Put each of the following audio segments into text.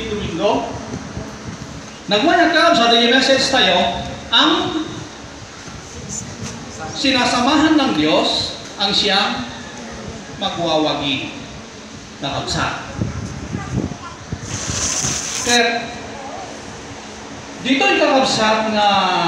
di Domingo. Nagmayag ka sa the message tayo, ang sinasamahan ng Diyos ang siyang magwawagi na kabsat. Kaya dito'y kakabsat na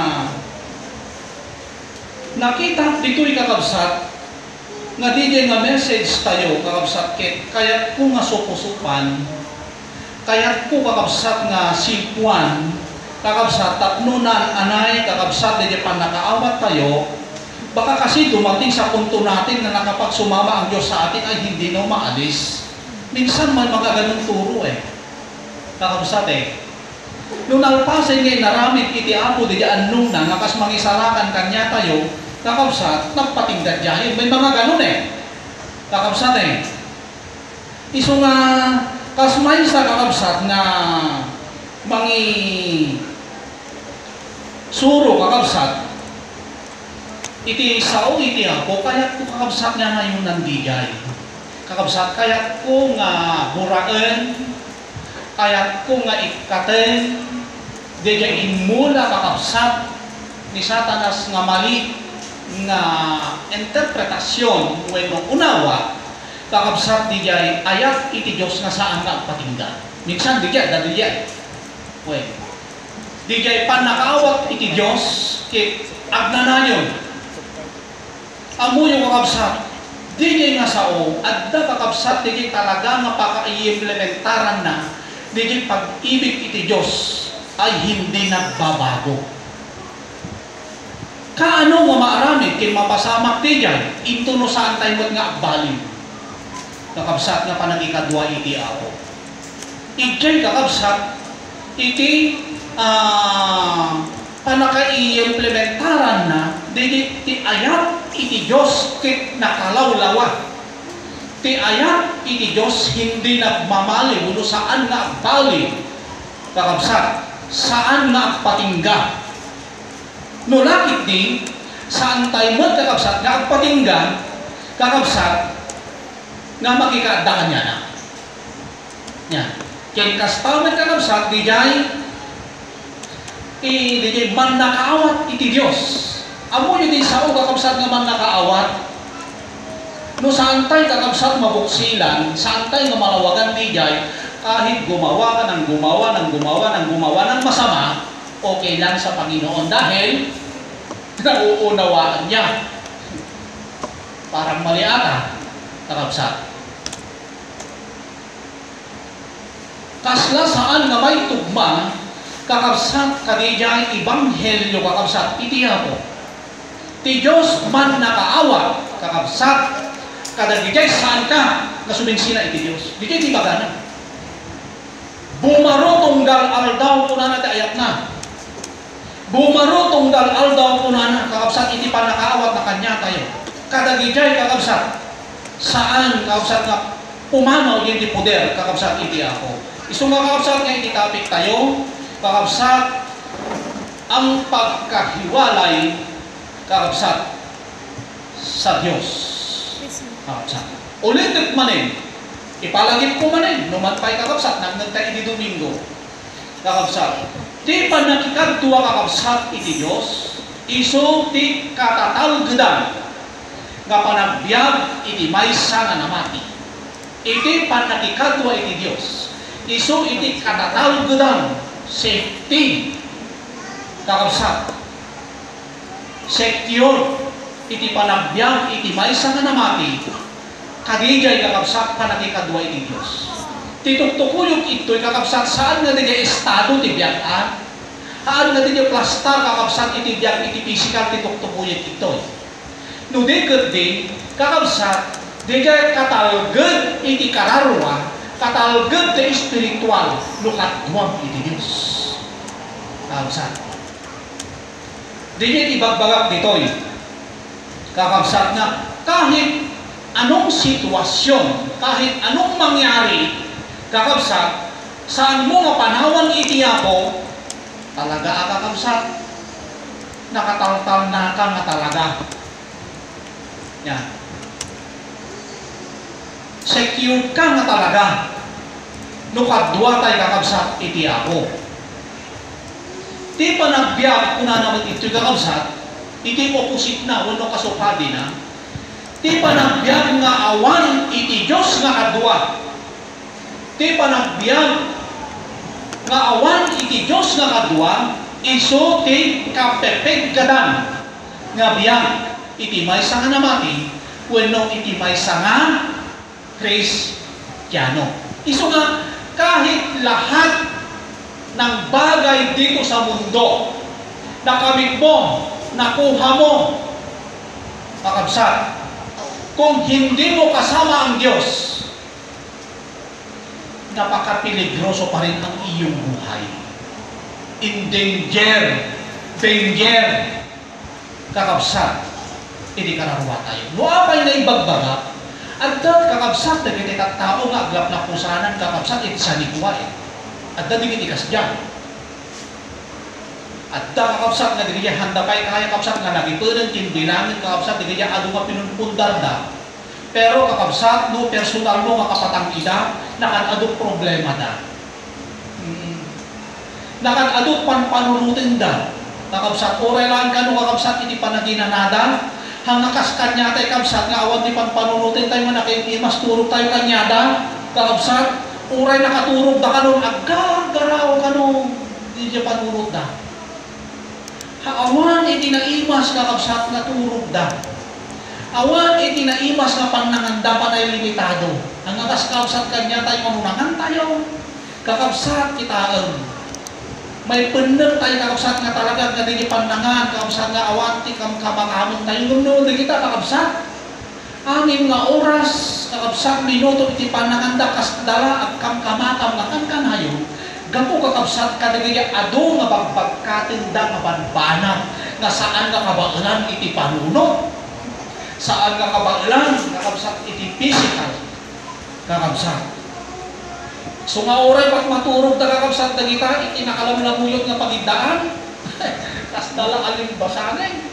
nakita dito'y kakabsat nga DJ nga message tayo kakabsat kaya ko nga supusupan kaya ko kakabsat nga simpuan kakabsat tatnunan anay kakabsat DJ pa nakaawat tayo baka kasi dumating sa punto natin na nakapagsumama ang Diyos sa atin ay hindi na maalis. Minsan may mga ganong turo kakabsat nung nalpasin ngayon naramit iti apo di anong na ngakas mangisarakan kanya tayo kakabsat nagpatinggan dyan may mga ganun kakabsat iso nga kasmay sa kakabsat na mangi suro kakabsat iti sao iti apo kaya ko kakabsat nga ngayon nandigay kakabsat kaya ko nga buraan kaya ko nga ikaten deja inmula kakabsat ni Satanas nga mali nga interpretasyon when unawa kakabsat deja ayat iti Diyos nga saan nga patinggan minsan deja dadilya deja panakaawat iti Diyos kit agnanayon amo yung kakabsat deja nga sao adda kakabsat deja talaga nga paka-i-implementaran na Digit pag-ibig iti Diyos ay hindi nagbabago. Kaano nga maaramid kin mapasamak ti dyan, ito no saan tayo nga akbalin. Kakabsat nga panagikadwa iti ako. Ijay kakabsat, iti panaka-i-implementaran na, digit ti ayat iti Diyos kit nakalawlawa. Ti ayat iti Diyos hindi nagmamali uno saan nga agbali kakabsat saan nga agpatingga no lakit din saan tayo mo kakabsat nga agpatingga kakabsat nga makikaadakan niya na yan kaya kastaman kakabsat di jay man nakaawat iti Diyos amo yun din sao kakabsat nga man nakaawat no saan tayo kakabsat mabuksilan, saan tayo nga malawagan tijay, kahit gumawa ka ng gumawa ng masama, okay lang sa Panginoon dahil nauunawaan niya. Parang mali ata, kakabsat. Kasla saan nga may tugma, kakabsat kadijay ibanghelyo kakabsat, itiya ko. Ti Diyos man nakaawa, kakabsat, kada dijay saan ka nasubinsina iti Diyos. Dijay di bagana. Bumarotong dal aldaw po na ayat na. Bumarotong dal aldaw po na kakabsat iti panakaawat na kanya tayo. Kada dijay kakabsat saan kakabsat nga pumanaw yung di poder kakabsat iti ako. Isong kakabsat nga iti topic tayo kakabsat ang pagkahiwalay kakabsat sa Diyos. Ulitin manin, ipalagip ko manin, numatpay kakabsat, nagnagtay iti Domingo. Kakabsat, di pa nakikagtuwa kakabsat iti Diyos, iso ti katatalgedan, nga panagbiag iti maysa nga namati. Iti pa nakikagtuwa iti Diyos, iso iti katatalgedan, safety, kakabsat, secure, iti panagbiag iti maysa nga namati kadigay kakabsat panakikadwa iti Diyos. Tituktukuyok ito'y kakabsat saan nga digay estado ti biyagan haan nga digay plastar kakabsat iti biag iti physical tituktukuyok ito'y no digad din kakabsat digay katalgad iti kararwa katalgad ti espiritual no katwam iti Diyos kakabsat digay ibagbagak dito'y kakabsat na kahit anong sitwasyon, kahit anong mangyari, kakabsat, saan mo nga panahon itiya ko, talaga kakabsat, nakataltal na ka nga talaga. Yan. Secure ka nga talaga. no kadwa tayo kakabsat iti ako. Ti panagbiag kuna naman ito kakabsat, iti opposite na, wano kasupadi na. Ti panagbiag nga awan iti Diyos nga kadwa. Ti panagbiag nga awan iti Diyos nga kadwa, iso ti kapepeggadan nga biag iti maysa nga namati, wano iti maysa nga Kristiyano. Iso nga, kahit lahat ng bagay dito sa mundo, nakamit mo, nakuha mo, kakabsat, kung hindi mo kasama ang Diyos, napakapiligroso pa rin ang iyong buhay. In danger, kakabsat, hindi kararuwa tayo. Nuapay na ibagbaga, at kakabsat na giti tao nga aglap na pusanan kakabsat iti sanikwa at da digiti kasdyan at da kakabsat nga digiti handa kay kaya kakabsat nga nagipunan timbilangin kakabsat digiti adu nga pinunpundar da pero kakabsat no personal mo nga kapatangkida nakanaduk problema da nakanaduk panpanunutin da kakabsat oray lang ka no kakabsat iti panaginanada hangakas kanya tayo kabsat nga awan di panpanunutin tayo manakimas turog tayo kanyada kakabsat uray nakaturog da kanon agagaraw kanon di siya panurog da awan iti naimas kakabsat nga turog da awan iti naimas nga pananganda pa tayo limitado hangakas kakabsat kanya tayo manunangan tayo kakabsat kita may bener tayo kakabsat nga talaga nga di pandangan kakabsat nga awanti kamakamon tayo ngumnoon di kita kakabsat anim nga oras kakabsat minuto iti pananganda kasdala at kamkamakam nga kanayo gapo kakabsat kadagaya ado nga pagpagkatinda nga banbanag nga saan nga kabailan iti panuno saan nga kabailan kakabsat iti physical kakabsat. So nga oray pag maturog na kakabsat na kita, itinakalam-lamuyot nga pagindaan. Tas dala alimbasanin.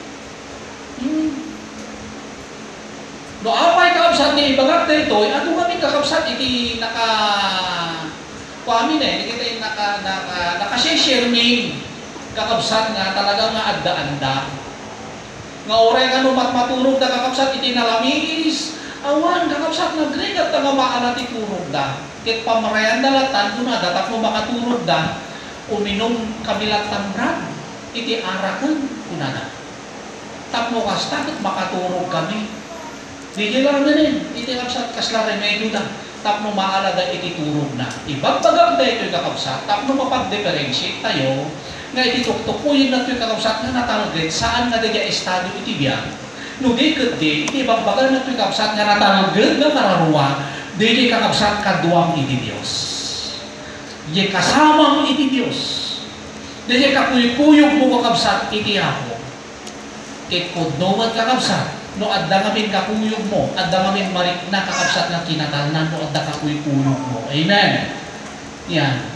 No apay kakabsat ni ibagat na ito, ano kami kakabsat iti kuamin kita naka-share-sharing kakabsat nga talaga nga adda-anda. Nga oray nga no maturog na kakabsat iti nalamis, awan kakabsat nga grigat nga maalat iturog da. Kit pamarayan dalatan ko na dapat mo makaturog da uminom kabilang tamran iti arakan kunana tapno kastakot makaturog kami di lang ganin iti kapsat kasla remedyo da tapno maalaga iti turog na ibagbagam da ito yung kakapsat tapno mapag-differentiate tayo nga iti tuktukuyin na ito yung kakapsat nga natalagay saan na diya estado iti biya no di iti ibagbagan na ito yung kakapsat nga natalagay nga kararuwa di kakabsat kaduang iti Diyos. Di kasamang iti Diyos. Di kakuyukuyog mo kakabsat iti ako. Kit kudnoman kakabsat, no adda ngamin kakuyog mo, adda ngamin marik na kakabsat ng kinatalnan, no adda kakuyukuyog mo. Amen. Yan.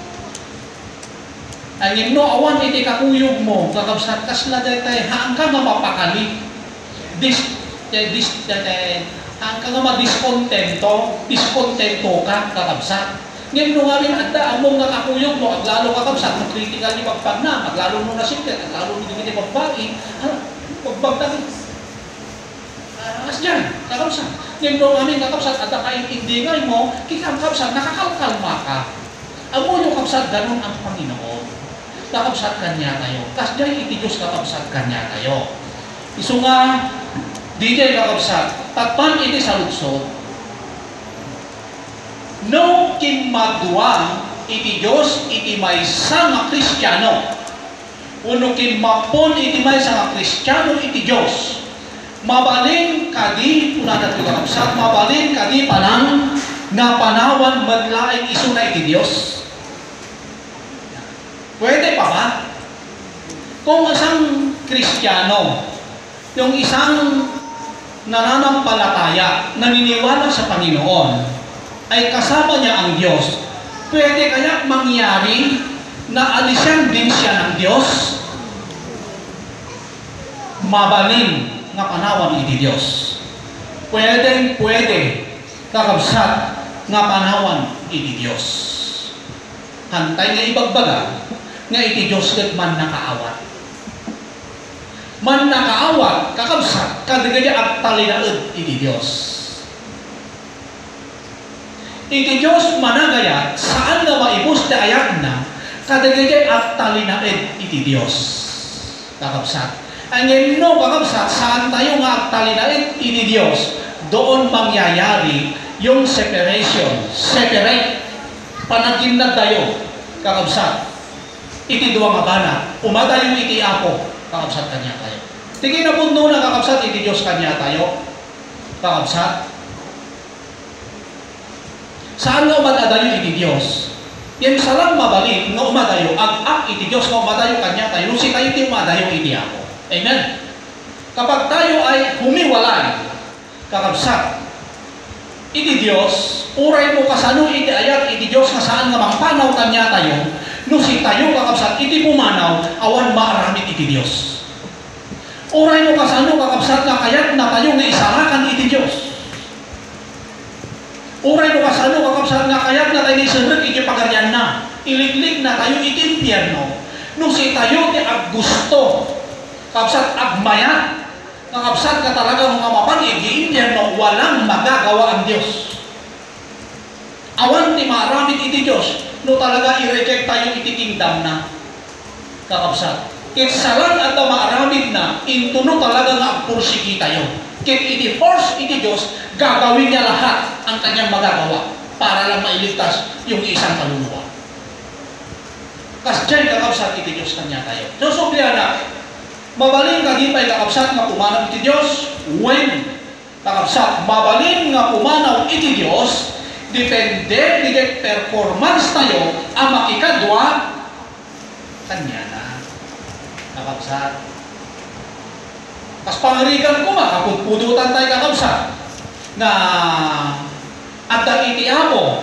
Ang no awan iti kakuyog mo, kakabsat, kasla daytay, haang ka nga mapakali. Ang ka nga diskontento ka, kakabsat. Ngayon nung amin, adda, among nga kakuyog mo, aglalo kakabsat, mag-critical ni pagpag na, maglalo nung nasikit, aglalo nung hindi pagpagi, pagbagdagi. As dyan, kakabsat. Ngayon nung amin, kakabsat, adda kayong indingay mo, kikakabsat, nakakalkalma ka. Amo yung kakabsat, ganun ang Panginoon. Kakabsat kanya tayo. Kas dyan, iti Diyos kakabsat kanya tayo. Iso nga, di kayo kakabsat, tatpan iti sa lutsod, no kinmadwa iti Diyos iti maysa nga Kristiyano, uno kinmapon iti maysa nga Kristiyano iti Diyos, mabalin kadi, unadat ko kakabsat, mabalin kadi palang nga panawan madlaing iso na iti Diyos. Pwede pa ba? Kung isang Kristiyano, yung isang nananampalataya, naniniwala sa Panginoon, ay kasama niya ang Diyos, pwede kaya mangyari na alisan din siya ng Diyos? Mabalin nga panawan iti Diyos. Pwede, kakabsat, nga panawan iti Dios. Hantay nga ibagbaga nga iti Dios ket man nakaawat. Man nakaawat kakabsat kadagiti agtalinaed iti Dios. Iti Dios managayat saan nga maibus ti ayat na kadagiti agtalinaed iti Dios. Kakabsat. Ang no kakabsat saan tayo nga agtalinaed iti Dios, doon mangyayari yung separation, separate, panaginag tayo, kakabsat. Iti duwa nga banat, umadayo iti Apo, kakabsat kanya tayo. Tingin na puno na kakabsat, iti Diyos kanya tayo, kakabsat. Saan nga umadayo iti Diyos? Yan salang mabalik nga umadayo, ag iti Diyos nga umadayo kanya tayo, si tayo iti umadayo iti Apo. Amen? Kapag tayo ay humiwalay, kakabsat, iti Diyos, uray mo kasano iti ayat iti Diyos nga saan nga mangpanaw kanya tayo, no si tayo kakabsat, iti pumanaw, awan maaramit iti Diyos. Uray mo kasano kakabsat nga kayat na tayo nga isarakan iti Diyos. Uray mo kasano kakabsat nga kayat na tayo nga isarek iti pagaryan na, iliglig na tayo iti impyerno, no si tayo ti aggusto, kakabsat agmayat, kakabsat ka talaga mga mapanigi, impyerno, walang magagawa ang Diyos. Awan ti maaramit iti Diyos, no talaga i-reject tayo iti kingdom na, kakabsat. Kit salan at maaramit na, intuno talaga nga agpursigi tayo. Kit iti force iti Diyos, gagawin niya lahat ang kanyang magagawa para lang mailigtas yung isang kaluluwa. Kas dyan kakabsat iti Diyos kanya tayo. So, sobrya na, mabalin ka di pa'y kakabsat nga pumanaw iti Diyos, when kakabsat, mabalin nga pumanaw iti Diyos, depende di performance tayo ang makikadwa kanya na kakabsat. Kas pangarigan ko makapudpudutan tayo kakabsat na adda iti Apo.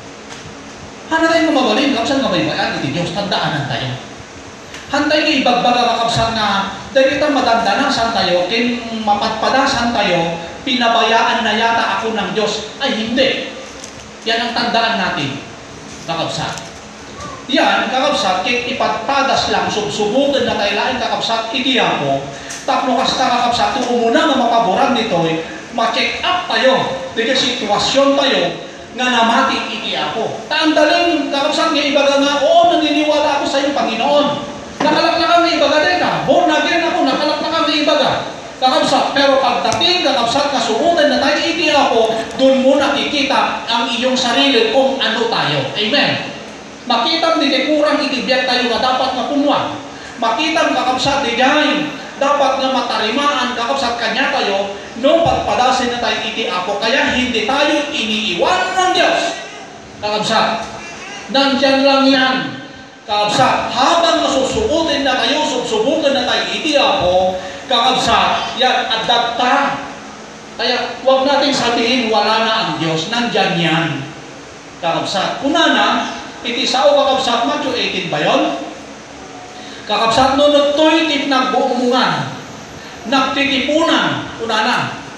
Hana tayo mabalin kakabsat nga may bayan iti Diyos, tandaanan tayo. Hantay ni ibagbaga kakabsat na dahil kita madandanan saan tayo, kin mapatpadasan tayo, pinabayaan na yata ako ng Diyos. Ay hindi. Yan ang tandaan natin, kakabsat. Yan, kakabsat, kin ipatpadas lang, subsubukan na tayo laing kakabsat, iti Apo. Tapno kasta kakabsat, kung muna nga mapaboran nito, ma-check up tayo, dito sitwasyon tayo, nga namati iti Apo. Taandaling kakabsat nga ibaga nga, oo, naniniwala ako sa iyong Panginoon. Nakalaklakan na ibaga din ka. Born again ako, nakalaklakan na ibaga. Kakabsat, pero pagdating kakabsat, kasurutan na tayo iti Apo, doon mo nakikita ang iyong sarili kung ano tayo. Amen. Makitang di kurang itibiyat tayo na dapat na punwan. Makitang kakabsat di dyan, dapat na matarimaan kakabsat kanya tayo, nung pagpadasin na tayo iti Apo. Kaya hindi tayo iniiwan ng Diyos. Kakabsat, nandyan lang yan. Kakabsat, habang masusubutin na tayo, subukan na tayo iti Apo, kakabsat, yan, adapta. Kaya, huwag natin sabihin, wala na ang Diyos. Nandyan yan. Kakabsat. Una na, iti sao kakabsat, Matthew 18 ba yun? Kakabsat, no nagtuytip nagbuumungan, nagtitipunan, una na.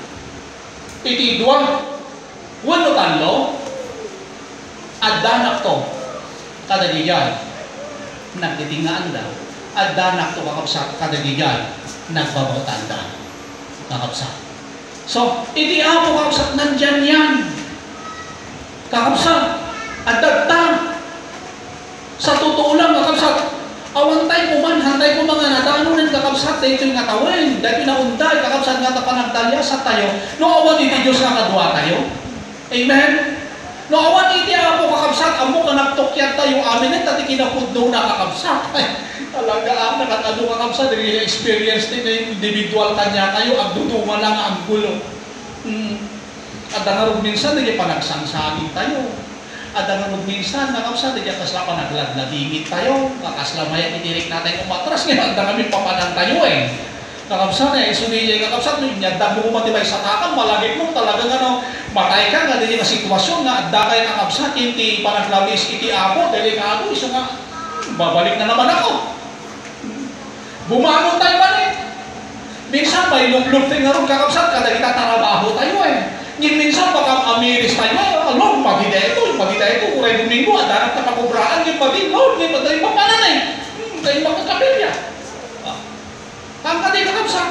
Iti duwag, wano tanlo, addanak to, kadagigyan. Nagtitingaan daw, at danak to kakabsat, kadagigyan, nagbabautan daw, kakabsat. So, iti Apo kakabsat, nandyan yan. Kakabsat, at dagtang. Sa totoo lang, kakabsat, awantay ko man, hantay ko mga natanunin kakabsat, dahil nga tawin, dahil pinaunday, kakabsat nga tapanagdalya sa tayo, no awan iti Diyos nga kadwa tayo. Amen? No awan iti Apo kakabsat, amo ka nagtokyat tayo amin, at tati kinapudno na kakabsat. Ay, talaga ang nakatado kakabsat, dahil experience din na individual kanya tayo, agduduma lang ang gulo. At ang minsan, dahil panagsangsangin tayo. At ang minsan, kakabsat, dahil kasla panagladladingit tayo, kakasla maya itirik natin umatras, ngayon, ang kami papanang tayo Kakabsat suniyay kakabsat, nyadang mo matibay sa takang, malagit mo talagang matay ka nga din yung sitwasyon nga, adda kay kakabsat, hindi panaglabis iti Apo, dahil nga isa nga, babalik na naman ako. Bumangon tayo ba Minsan may lublog tayo nga ron kakabsat, kada kita tarabaho tayo Ngin minsan baka amiris tayo, Lord, magida ito, kuray Domingo, at darat na pakubraan, yung pati, Lord, yung pati, papananay, kayo magkakapilya. Ang kati kakabsak.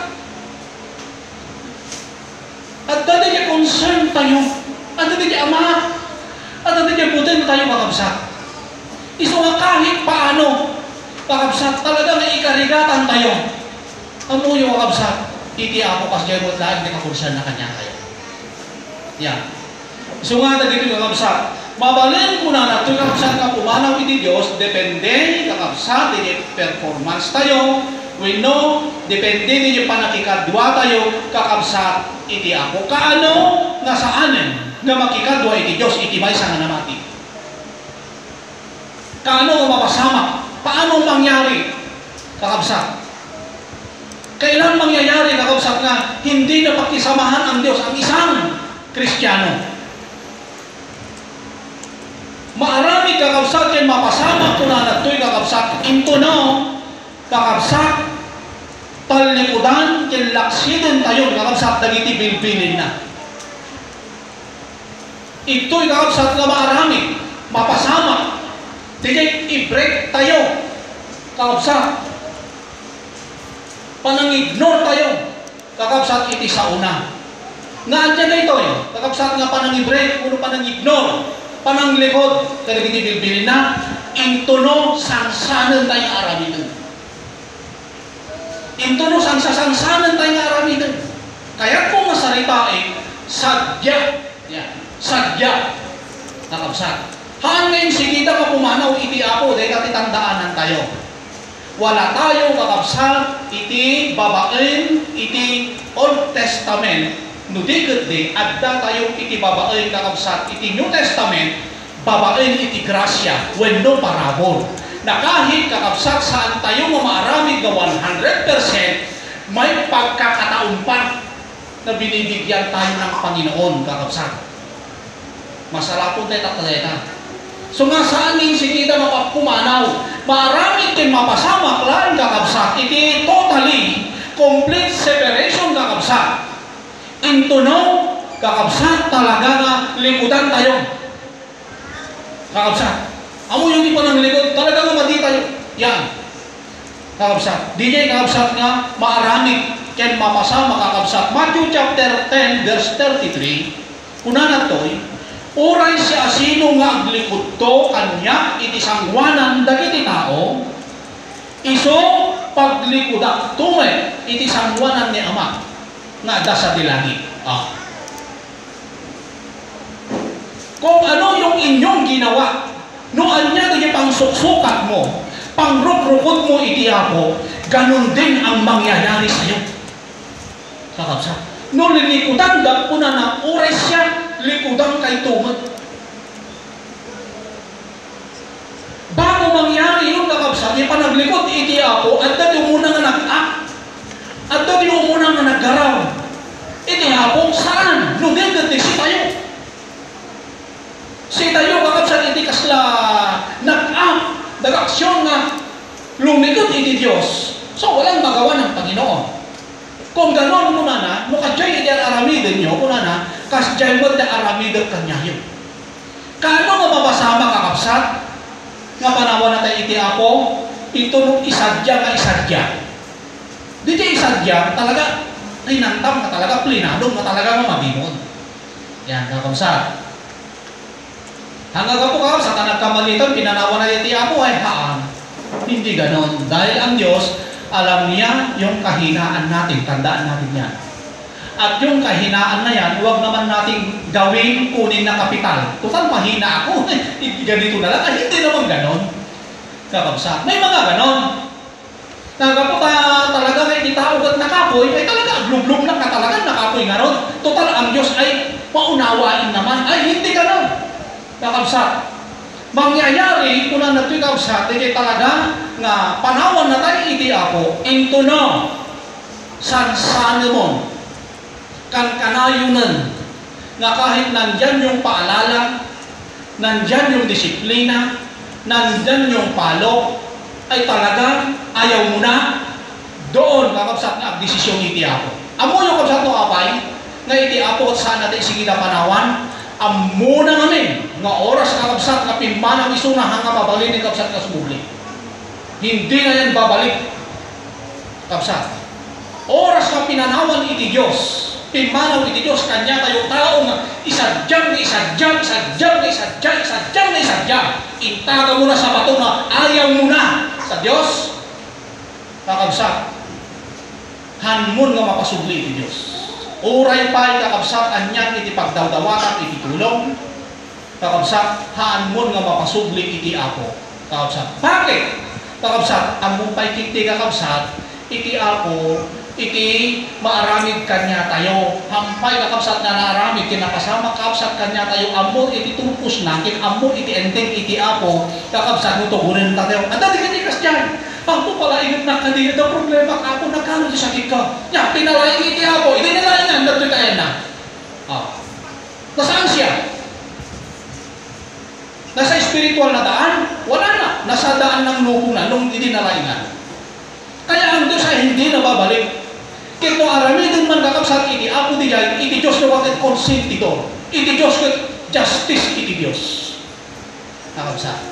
At dati niya concern tayo, at dati niya ama, at dati niya butin tayo kakabsak. Iso nga kahit paano, kakabsak, talagang ikarigatan tayo. Ang mo yung kakabsak, iti ako kasi mo lahat di kakursan na kanya kayo. Yan. So nga dito kakabsak, mabalin ko na ito kakabsak na pumanaw iti Diyos, depende kakabsak, di performance tayo, we know, depende din yung panakikadwa tayo, kakabsak iti ako. Kaano nga saanin nga makikadwa iti Diyos, iti may sa nga namati. Kaano nga mapasama? Paano mangyari? Kakabsak. Kailan mangyayari, kakabsak nga, hindi na pakisamahan ang Diyos, ang isang Kristiyano. Maarami kakabsak yan, mapasama ko na nato'y kakabsak. Into now, kakabsak, talikudan, kinlaksiden tayo, kakabsak, dagiti bilbilin na. Ito'y kakabsak na maarami, mapasama. Tigay, i-break tayo, kakabsak. Panang-ignore tayo, kakabsak iti sa una. Naandyan na ito kakabsak nga panang-i-break, uno panang-ignore, panang-likod, kaya iti bilbilin na, intuno sangsanan tayo aramidan. Intuno sangsanan tayo aramidan. Kaya kung masarita sadya, yan, sadya, kakabsak. Haan ngayon sigita ka pumanaw iti ako, dahil katitandaanan tayo. Wala tayo kakabsak iti babaen iti Old Testament no di adda tayo iti babaen kakabsak iti New Testament babaen iti grasya wenno parabol na kahit kakabsak saan tayo mamaaramid na 100% may pagkakataon pa na binibigyan tayo ng Panginoon kakabsak. Masalapon tayo tataleta. So nga saan yung sikita mapapumanaw? Marami din mapasama klaan kakabsak. Iti totally complete separation kakabsak. Into now, kakabsak talaga nga likudan tayo. Kakabsak. Amo yung di pa ng likod, talaga nga mati tayo. Yan. Kakabsak. Di niya kakabsak nga maaramig ken mapasama kakabsak. Matthew chapter 10 verse 33. Una na to'y oray siya sino nga aglikod to kanya iti sangwanan dagiti tao iso paglikudak tume iti sangwanan ni Ama nga da sa dilangit. Kung ano yung inyong ginawa no anya iti pangsuksukat mo pangrukrukod mo iti ako ganun din ang mangyayari sa iyo. Kakabsak. No lilikudan da una na oray siya likudang kay tumag. Bago mangyari yung kakabsak, ipanaglikod iti ako, at dati umuna nga nag-act, at dati umuna nga naggaraw. Iti ako, saan? Lumigat si tayo. Si tayo kakabsak iti kasla nag-act, nag-aksyon nga lumikod iti Diyos. So, walang magawa ng Panginoon. Kung gano'n muna na, mukadjay iti aramidin nyo, kuna na, kasjay mo iti aramidin kanyayo. Kano nga mapasama kakabsak? Nga panawan na tayo iti ako, ito nung isadya nga isadya. Dito isadya, talaga, rinantam ka talaga, plinadong ka talaga mamabimon. Yan, kakabsak. Hanggang ka po kakabsak, na nagkamalitan, pinanawan na iti ako, ay haan. Hindi gano'n. Dahil ang Diyos, alam niya yung kahinaan natin, tandaan natin yan. At yung kahinaan na yan, huwag naman nating gawin, kunin na kapital. Total, mahina ako. Ganito na lang. Ay, hindi naman ganon. Kakabsak. May mga ganon. Nagaputa talaga may itawag at nakapoy, ay talaga, blub-blub lang na talaga, nakapoy nga ron. Total, ang Diyos ay paunawain naman. Ay, hindi ganon. Kakabsak. Mangyayari, kung na nato'y kakabsak, hindi talaga nga panawan na tayo iti ako, into na, sansanimon, kankanayunan, nga kahit nandyan yung paalala, nandyan yung disiplina, nandyan yung palo, ay talaga ayaw mo na, doon kakabsak nga ang desisyon iti ako. Amo yung kakabsak no apay, nga iti Apo at saan natin sige na panawan, amo na ngamin, nga oras kakabsat nga pimanaw isuna hanga mabalin ni kabsat nga sumubli. Hindi nga yan babalik, kabsat. Oras nga pinanawan iti Diyos, pimanaw iti Diyos, kanya tayo tao nga isadyang, intaga mo na sa bato nga ayaw mo na sa Diyos, kakabsat, hanmon nga mapasubli iti Diyos. Uray pa kakabsat anyang iti pagdawdawatan iti tulong, kakabsat hanmon nga mapasubli iti Apo, kakabsat. Bakit? Kakabsat, ang mumpay kiti kakabsat, iti Apo, iti maaramid kanya tayo. Hampay kakabsat na naaramid, kinakasama kakabsat kanya tayo, amor iti tupos natin, amor iti ending iti Apo, kakabsat mo tugunin tayo. Ang dati kanikas dyan, ako pala ingat na kanina, the problema ka ako, nagkano di sakit ka. Ya, pinalaing iti Apo, iti nalaingan, nagtutayan na. Nasaan siya? Nasa spiritual na daan? Wala na. Nasa daan ng lupo na, nung idinalaingan. Kaya ang Diyos ay hindi nababalik. Kito aramidin man kakabsat iti Apo di jay, iti Diyos na wakit konsentidor. Iti Diyos kat justice iti Diyos. Kakabsat.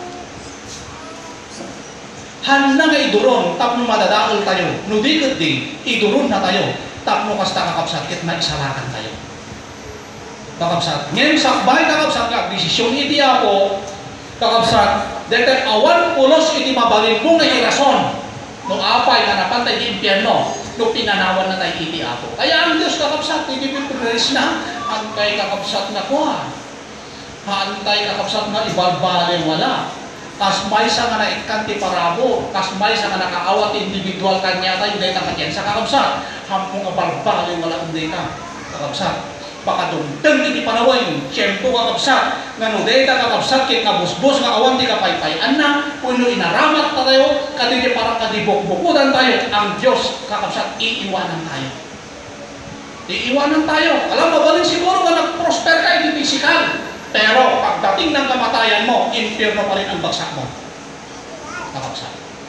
Han na nga iduron, tapno madadaol tayo. No di kat di, iduron na tayo. Tapno kasta kakabsat, kit maisalakan tayo. Kakabsat. Ngayon sakbay kakabsat ka, desisyon iti Apo, kakabsat, dahil awan pulos iti mabalin mo nga irason. Nung apay na napantay di impyerno, nung pinanawan na tayo iti Apo. Kaya ang Diyos kakabsat, iti pipreris na, antay kakabsat na kuha. Antay kakabsat na ibalbali wala. Kas may sa nga naikanti parabo, kas may sa nga nakaawat individual kanya tayo, dahil nakatyan sa kakabsat. Hampong abarbali wala kung data, kakabsat. Baka dumteng iti panaway, siyempo kakabsat, nga no data kakabsat, kit kabusbos, nga awan di kapaypayan na, kuno inaramat na tayo, kadili parang kadibok-bukudan tayo, ang Diyos kakabsat, iiwanan tayo. Iiwanan tayo. Alam mo, balik siguro nga nag-prosper ka iti physical. Pero pagdating ng kamatayan mo, impyerno pa rin ang bagsak mo. Kakabsat.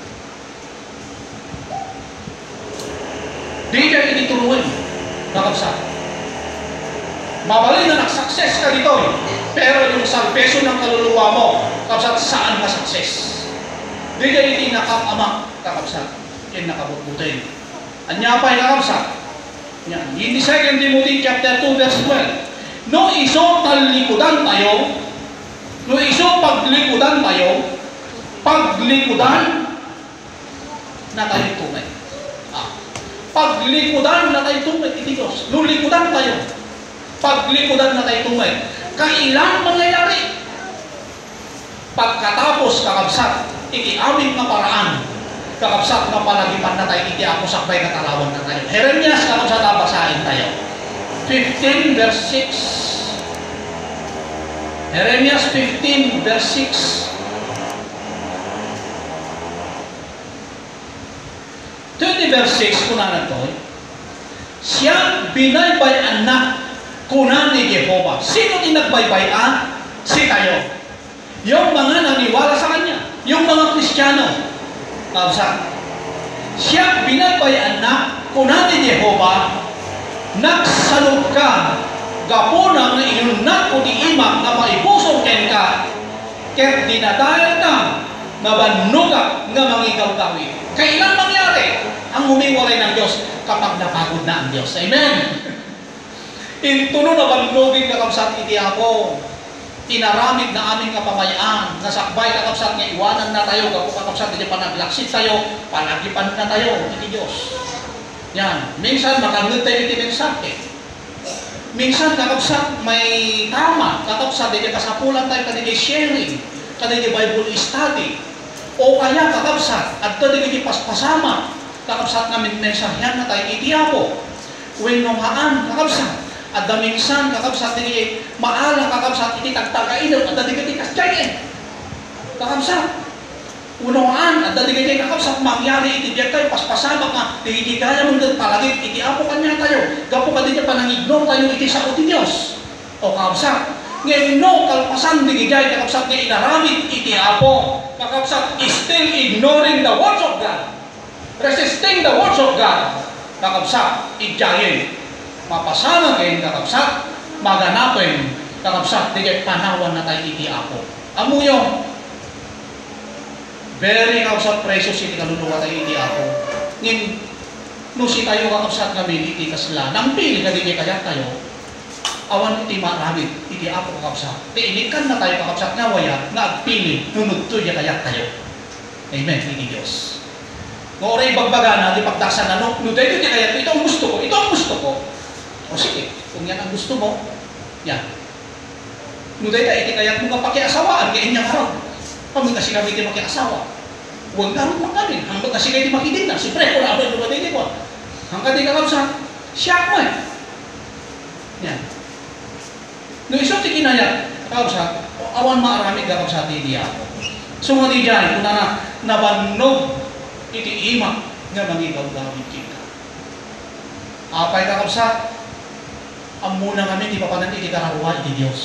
Di kayo itituruin. Kakabsat. Mabalay na nag-success ka dito. Pero yung salvation ng kaluluwa mo, kakabsat, saan ka success? Di kayo itinakam-ama. Kakabsat. Yan nakabutbutin. Anyapay kakabsat. Yan. In 2 Timothy chapter 2 verse 12. No iso talikudan tayo, no iso paglikudan tayo, paglikudan na tayo tunay. Paglikudan na tayo tunay, iti Diyos. No likudan tayo, paglikudan na tayo tunay. Kailan mangyayari? Pagkatapos kakabsat, iti aming na paraan, kakabsat na palagipan na tayo, iti Apo sakbay na talawan na tayo. Jeremias kakabsat, basahin tayo. 15 verse 6. Jeremias 15 verse 6. 20 verse 6 kuna na to. Siya binaybay anak kunan ni Jehovah. Sino inagbaybay Si tayo. Yung mga naniwala sa kanya. Yung mga Kristiyano. Siya binaybay anak kunan ni Jehovah. Nagsalog ka, gapuna nga iunat o di imak na maipusong ken ka, ket dinadayal ka, nga banuga nga mangigaw-gawi. Kailan mangyari ang humiwalay ng Diyos? Kapag napagod na ang Diyos. Amen? Intuno na banugin kakabsat iti ako, inaramid na aming kapamayaan, nasakbay kakabsat nga iwanan na tayo, gapo kakabsat iti panaglaksit tayo, panaglipan na tayo iti Diyos. Yan. Minsan makanggod tayo iti mensahe. Minsan kakabsat may tama. Kakabsat iti kasapulan tayo kanili sharing, kanili Bible study. O kaya kakabsat at kanili paspasama. Kakabsat namin mensahehan na tayo iti Apo. Wenungaan kakabsat. At minsan kakabsat iti maala kakabsat iti tagtagain at kanili kasyayin. Kakabsat. Unawaan, at dali kayo kakabsat mangyari iti diya tayo, paspasama ka, iti kaya mong palagit, iti Apo kanya tayo, gapo ka din niya panang-ignore tayo iti sa uti Diyos. O kakabsat, ngayon no, kalpasan di gigay, kakabsat nga inaramit iti Apo, kakabsat still ignoring the words of God, resisting the words of God, kakabsat, idyayin, mapasama kayo kakabsat, maganapin kakabsat, di kayo panawan na tayo iti ako. Amo yung very kakabsat precious iti kaluluwa tayo iti ako. Ngin, no si tayo kakabsat kami iti kasla, nang pili ka di kaya tayo, awan iti maramit, iti ako kakabsat. Tiinikan na tayo kakabsat nga waya, nga agpili, nunod to ya kaya tayo. Amen, iti Diyos. Kung oray bagbaga na, di pagdaksan na, no, dahil iti kaya, ito ang gusto ko, ito ang gusto ko. O sige, kung yan ang gusto mo, yan. No dahil iti kaya mo kapakiasawaan, kaya inyang harap. Kami kasi kami iti makiasawa. Huwag karot man kami, hanggang kasi kayo iti makidin na. Siyempre, kung abay mo ba din ko. Hanggang di kakabsat, siya mo eh. Yan. No iso ti kinayat, kakabsat, awan maarami kakabsat iti ako. So nga di dyan, kung na nabanog iti imak nga mangigaw gamit kita. Apay kakabsat, amuna kami ti papanan iti karawa iti Diyos.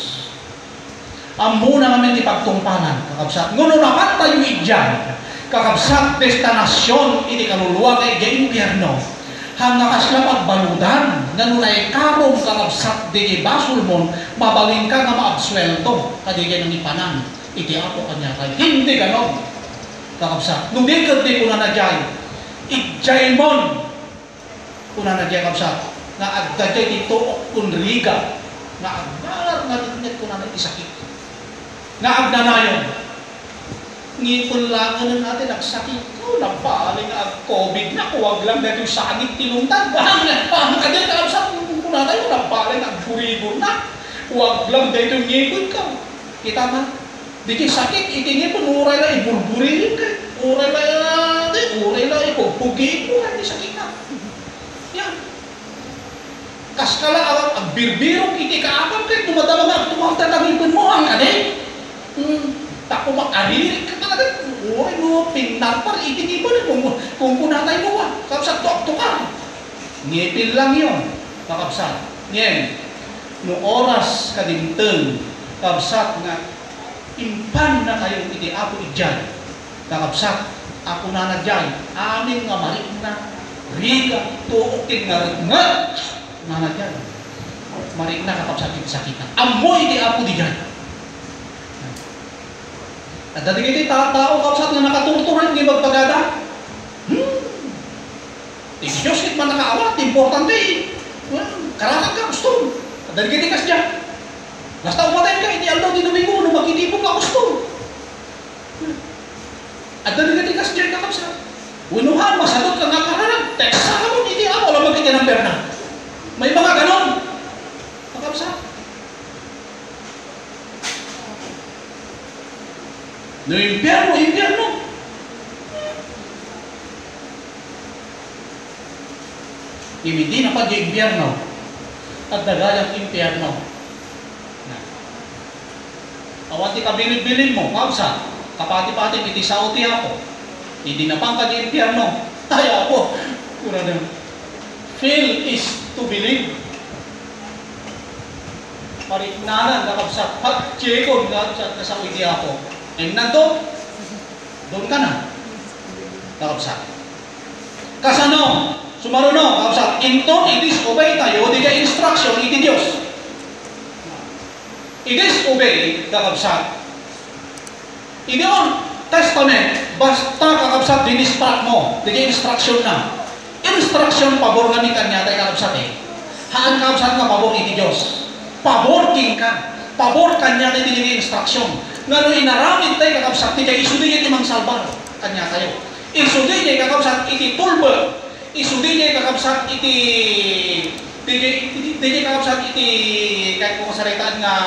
Amuna kami ti pagtungpanan, kakabsat. Nguno naman tayo idyan, kakabsat, destinasyon iti kaluluwa kay iti impyerno. Hanga kasla pagbaludan, nanunay karong kakabsat di basol mo, mabaling ka nga maabswelto, kadigay ng ipanan, iti ako kanya kay. Hindi ganon, kakabsat. Nung di ko na nagyay, idjay mon, kuna nagyay kakabsat, nga agdajay dito kunriga, nga agdalar nga ditnet ko na isakit, nga agnanayon, ngipon lang natin nagsakit ko, napaling ang COVID na, huwag lang na yung sakit tinuntan. Ang kadil kakabsat, kung na tayo, napaling ang buribor na, huwag lang na yung ngipon ka. Kita na, di kayo sakit, itingipon, uray na iburburin ka, uray na ipupugin mo, hindi sakit na. Yan. Kaskala, ang birbirong iti kaapang kayo, tumadama na, tumangtan na ngipon mo, ang ane. Tako makaririk ka talaga. Uy, no, pinarpar, itinipon kung kunatay mo ka. Kakabsat, dokto ka. Ngipin lang yun, kakabsat. Ngayon, no oras kadinteng, kakabsat nga, impan na kayo iti ako idyan. Kakabsat, ako na nagyay, amin nga marik na, riga, tuokin nga ringat, na nagyay. Marik na kakabsat iti sakit na. Amoy iti ako di dyan. At dati kayo tao kapsat nga nakaturturan ng magpagada. Iti Diyos kit man nakaawat, importante eh. Karatag ka, gusto. At dati kayo kas dyan. Basta umatayin ka, iti aldaw di domingo, nung magkitipong ka, gusto. At dati kayo kas dyan ka kapsat. Unuhan, masagot ka nga karatag. Teksa ka mo, iti ako, alam magkita ng perna. May mga ganon. Kapsat. No impyerno. Hindi na pa yung impyerno. At dagayang impyerno. Awati ka bilin mo, kapsa. Kapati-pati, iti sauti ako. Hindi na pang ka yung impyerno. Ay ako. Kuna na. Feel is to believe. Mariknanan, kakapsat. Pag-chekon, kakapsat, nasa iti ako. And nanto, doon ka na. Kakabsat. Kasano? Sumaruno, kakabsat. Into, i-disobey tayo, di ka instruction, iti Diyos. I-disobey, kakabsat. Iti on, testament, basta kakabsat, dinisprak mo, di ka instruction na. Instruction, pabor nga ni kanya, tayo kakabsat eh. Haan kakabsat nga, pabor iti Diyos. Pabor king ka. Pabor kanya, di ka instruction. Nga no inaramid tayo kakabsat, di kayo isudi niya timang salbar, kanya tayo. Isudi niya kakabsat, iti tulber. Isudi niya kakabsat, iti kakabsat, iti kahit kung kasaritaan nga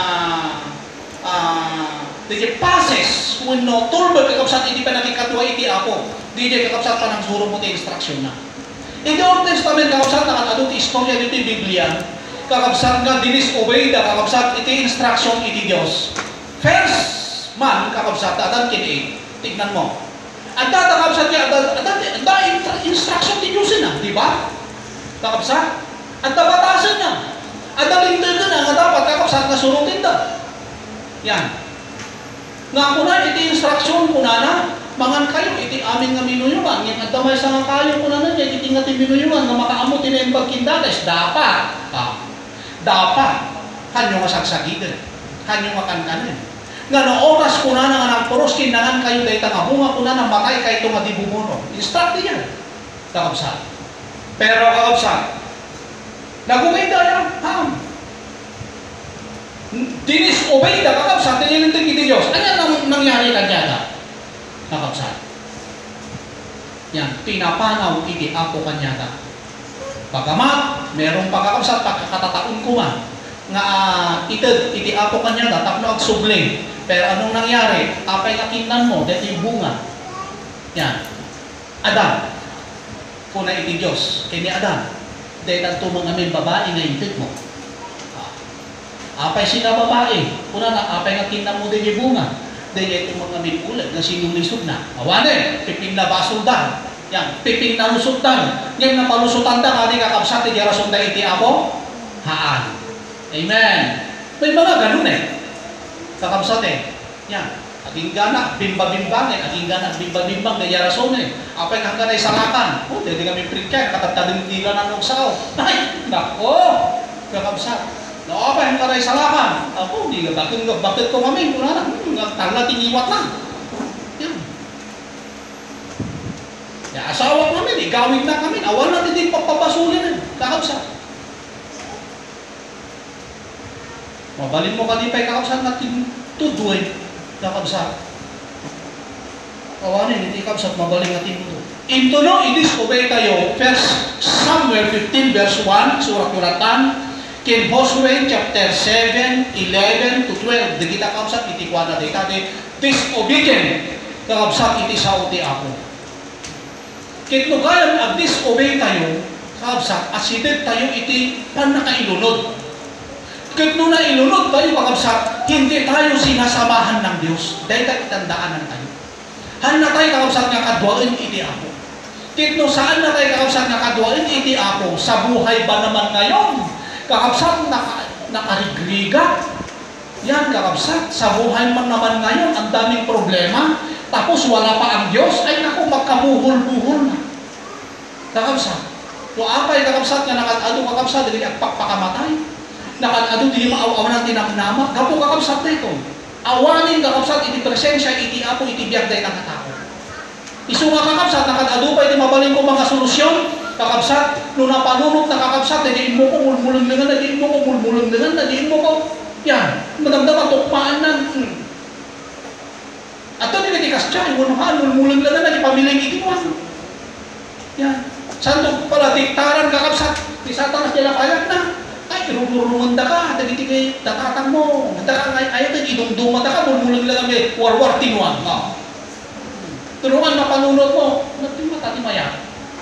di passes, kung no tulber kakabsat, iti pa nakikatwa iti ako. Di kakabsat pa ng suro mo ti instruction na. In the Old Testament kakabsat, nakatado ti istorya dito yung Biblia, kakabsat nga dinis-obey da, kakabsat iti instruction iti Diyos. First, man, kakabsat, adan kini, tignan mo. At kakabsat niya, adan instruction ti Diyos na, di ba? Kakabsat. At batasan niya. Adan lintin na, nga dapat kakabsat na surutin da. Yan. Nga kuna, iti instruction kuna na, mangan kayo, iti amin nga minuyuan. Yung adamay sa nga kayo ko na na niya, iti nga minuyuan, nga makaamot in pagkindates. Dapat. Dapat. Kanyo nga sagsagidan. Kanyo nga kankanin. Nga no oras ko na nga ng puros, kinangan kayo dahil tangahunga ko na ng matay kayo itong adibumono. Instruct niya. Kakabsat. Pero kakabsat, nag-obey tayo. Dinis-obey na kakabsat, tinilintig iti Diyos. Ano nangyari kanyada? Kakabsat. Yan, pinapanaw iti ako kanyada. Pagamat, merong pagkakabsat, pagkakatataon ko man, nga itid, iti ako kanyada, tapno agsubling. Pero anong nangyari? Apay kakinan mo, dahil bunga. Yan. Adam. Kuna iti Diyos. Kini Adam. Dahil ang tumang amin babae nga intid mo. Apay sila babae. Kuna na, apay kakinan mo dahil bunga. Dahil ito mga amin ulat na sinulisod na. Awanin, piping na basuldan. Yan, piping na lusutan. Yan na palusutan da, kadi kakabsat, iti rason da iti ako. Haan. Amen. May mga ganun kakabsat yan. Aging gana, bimba-bimbang aging gana, bimba-bimbang, gaya rason Apay hanggang ay salakan. Dili kami printyan, katatadin nila ng nungsaw. Ay, nako, kakabsat. No, apay hanggang ay salakan. Ako, di ka bakit ko kami, kuna na, tala tiniwat lang. Yan. Ya, asawa kami, gawin na kami, awal natin din papabasulin kakabsat. Mabalin mo kalipay kakabsat natin tuduin kakabsat. Awanin, hindi kakabsat, mabaling natin tuduin. Into no, i-disobey tayo. First Samuel 15 verse 1, surat kuratan. Kin Joshua chapter 7, 11 to 12. Di kita kakabsat, iti kwa na dita. Disobedient kakabsat, iti sauti ako. Kitnugayan ag-disobey tayo, kakabsat, asidid tayo iti panakailunod. Kahit nung nailunod tayo, kakabsat, hindi tayo sinasamahan ng Diyos. Dahil itandaanan tayo. Han na tayo, kakabsat, nga kadwain iti ako. Kahit nung saan na tayo, kakabsat, nga kadwain iti ako, sa buhay ba naman ngayon? Kakabsat, nakarigriga. Yan, kakabsat, sa buhay man naman ngayon, ang daming problema. Tapos wala pa ang Diyos, ay naku, magkabuhol-buhol na. Kakabsat. Kung apay, kakabsat, nga nakatado, kakabsat, hindi agpakamatay. Nakatado, hindi maaw-aw ng tinamnama. Gapo kakabsat na ito. Awanin kakabsat, iti presensya, iti apo, iti biyag day ng katako. Isu nga kakabsat, nakatado pa, iti mabaling ko mga solusyon. Kakabsat, nung napanunot na kakabsat, nadiin mo ko mulmulang dengan, nadiin mo ko mulmulang dengan, nadiin mo ko. Yan, madamdaman, tukmaan na. At ito, nilitikas siya, iwanuhan, mulmulang dengan, nagipamiling itiwan. Yan. Saan pala, diktaran kakabsat, di satanas niya payag na. Ay, irururungan da ka, dagiti kay datatang mo. Da ka, ayaw tayo, idumduma da ka, mulmulang lang kami, war-war tinuan. Tulungan na panunod mo, natin matatimayan.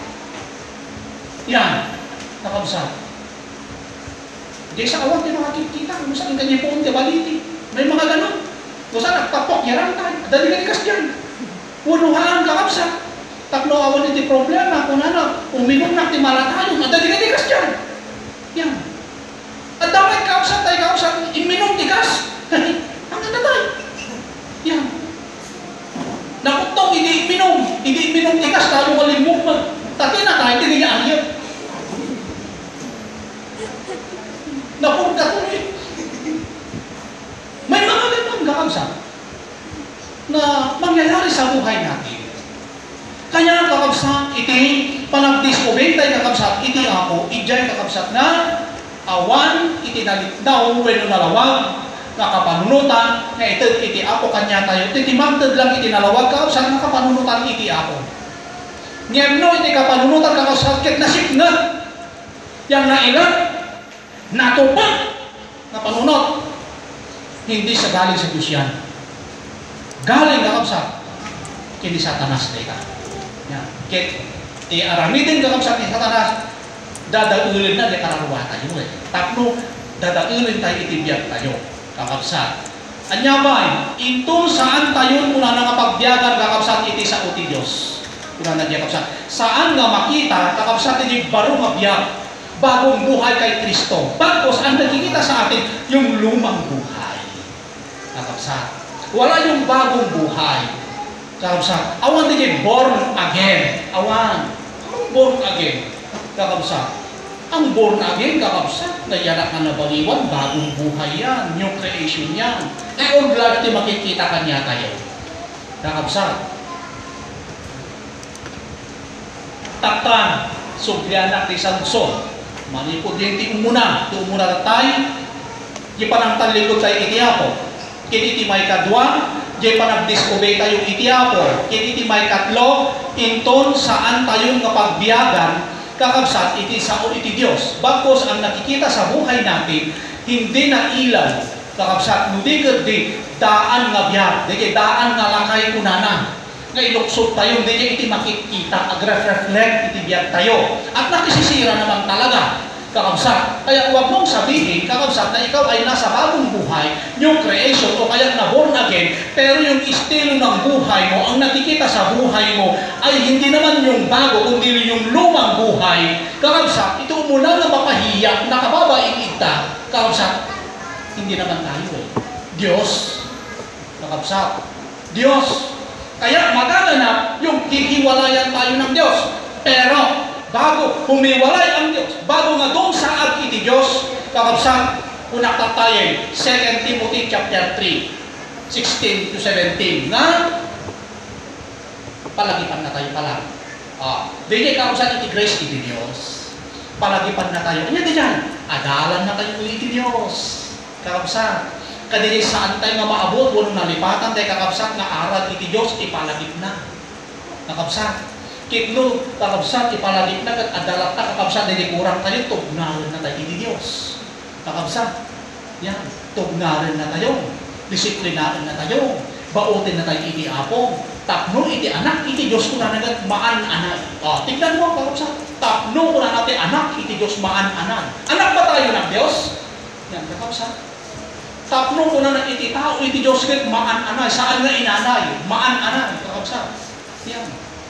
Yan, nakabsat. Di sa awang di makakikita, kung saan kanya po, di baliti. May mga ganun. Kung saan nagtapok, yarang tayo, dali kanikas dyan. Punuhaan, kakabsat. Takno awan iti problema, kung ano, uminom na, timala tayo, dali kanikas dyan. Yan. At dapat kakabsat tayo, kakabsat, iminom tigas. Hanggang na tayo. Yan. Nakutong, hindi iminom tigas, talo kalimok mo. Tati na tayo, hindi niya ayot. Napunta tuloy. May mga ganun kakabsat na mangyayari sa buhay natin. Kaya kakabsat, iti panag-disobey tayo kakabsat, iti ako, ijay kakabsat na awan, iti nalitdaw, weno nalawag, nakapanunutan, na iti ako kanya tayo, iti magtad lang iti nalawag kakabsat, nakapanunutan iti ako. Ngayon no, iti kapanunutan kakabsat, ket nasiknat, yang nailat, natupad na panunot, hindi sa galing sa Diyos yan. Galing kakabsat, kini Satanas na ka. Yan. Kaya aramidin kakabsat ni Satanas, dadaulin na di kararuwa tayo Tapno, dadaulin tayo itibiyag tayo. Kakabsat. Anya ba, ito saan tayo muna nakapagbiyagan kakabsat iti sa uti Diyos. Kuna na kakabsat. Saan nga makita kakabsat iti baro mabiyag, bagong buhay kay Kristo. Bagkos ang nakikita sa atin yung lumang buhay. Kakabsat. Wala yung bagong buhay. Kakabsat, awan di born again. Awan. Born again. Kakabsat. Ang born again, kakabsat, nayanak na nabaliwan, bagong buhay yan, new creation yan. On blood, di makikita kanya tayo. Kakabsat. Taktan, sublianak di Samson. Manipod din ti umuna na tayo. Di pa nang talikod tayo itiapo. Kiniti may kadwa, di pa nag-disobey tayo itiapo. Kiniti may katlo, inton saan tayo nga pagbiyagan, kakabsat, iti sao iti Diyos. Bagkos ang nakikita sa buhay natin, hindi na ilaw, kakabsat, hindi di daan nga biyag, di daan nga lakay kunana. Nga iluksod tayo, hindi iti makikita, agref-reflect iti biyag tayo. At nakisisira naman talaga, kakabsat. Kaya huwag mong sabihin, kakabsat, na ikaw ay nasa bagong buhay, yung creation, o kaya na born again, pero yung estilo ng buhay mo, ang nakikita sa buhay mo, ay hindi naman yung bago, kundi yung lumang buhay. Kakabsat, ito muna na mapahiya, nakababaing ita, kakabsat, hindi naman tayo eh. Diyos, kakabsat, Diyos. Kaya magaganap yung hihiwalayan tayo ng Diyos. Pero, bago humiwalay ang Diyos, bago nga doon sa ag iti Diyos, kakabsat, una tatayin, 2 Timothy chapter 3, 16 to 17, na palagipan na tayo pala. Dili kakabsat iti grace iti Diyos. Palagipan na tayo. Ano diyan? Adalan na tayo iti Diyos. Kakabsat. Kadili saan tayo nga maabot, walang nalipatan tayo kakabsat na aral iti Diyos, ipalagip na. Kakabsat. Kitlo, kakabsat, ipalagip na, at adalat na kakabsat, hindi kurang tayo, tugnarin na tayo iti Diyos. Kakabsat. Yan. Tugnarin na tayo. Disiplinarin na tayo. Bautin na tayo iti Apo. Tapno iti anak, iti Diyos ko na nagat maan-anan. Tignan mo, kakabsat. Tapno ko na natin anak, iti Diyos maan-anan. Anak ba tayo ng Diyos? Yan, kakabsat. Tapno ko na iti tao, iti Diyos ket maan-anay. Saan nga inanay? Maan-anay. Kakabsat. Yan.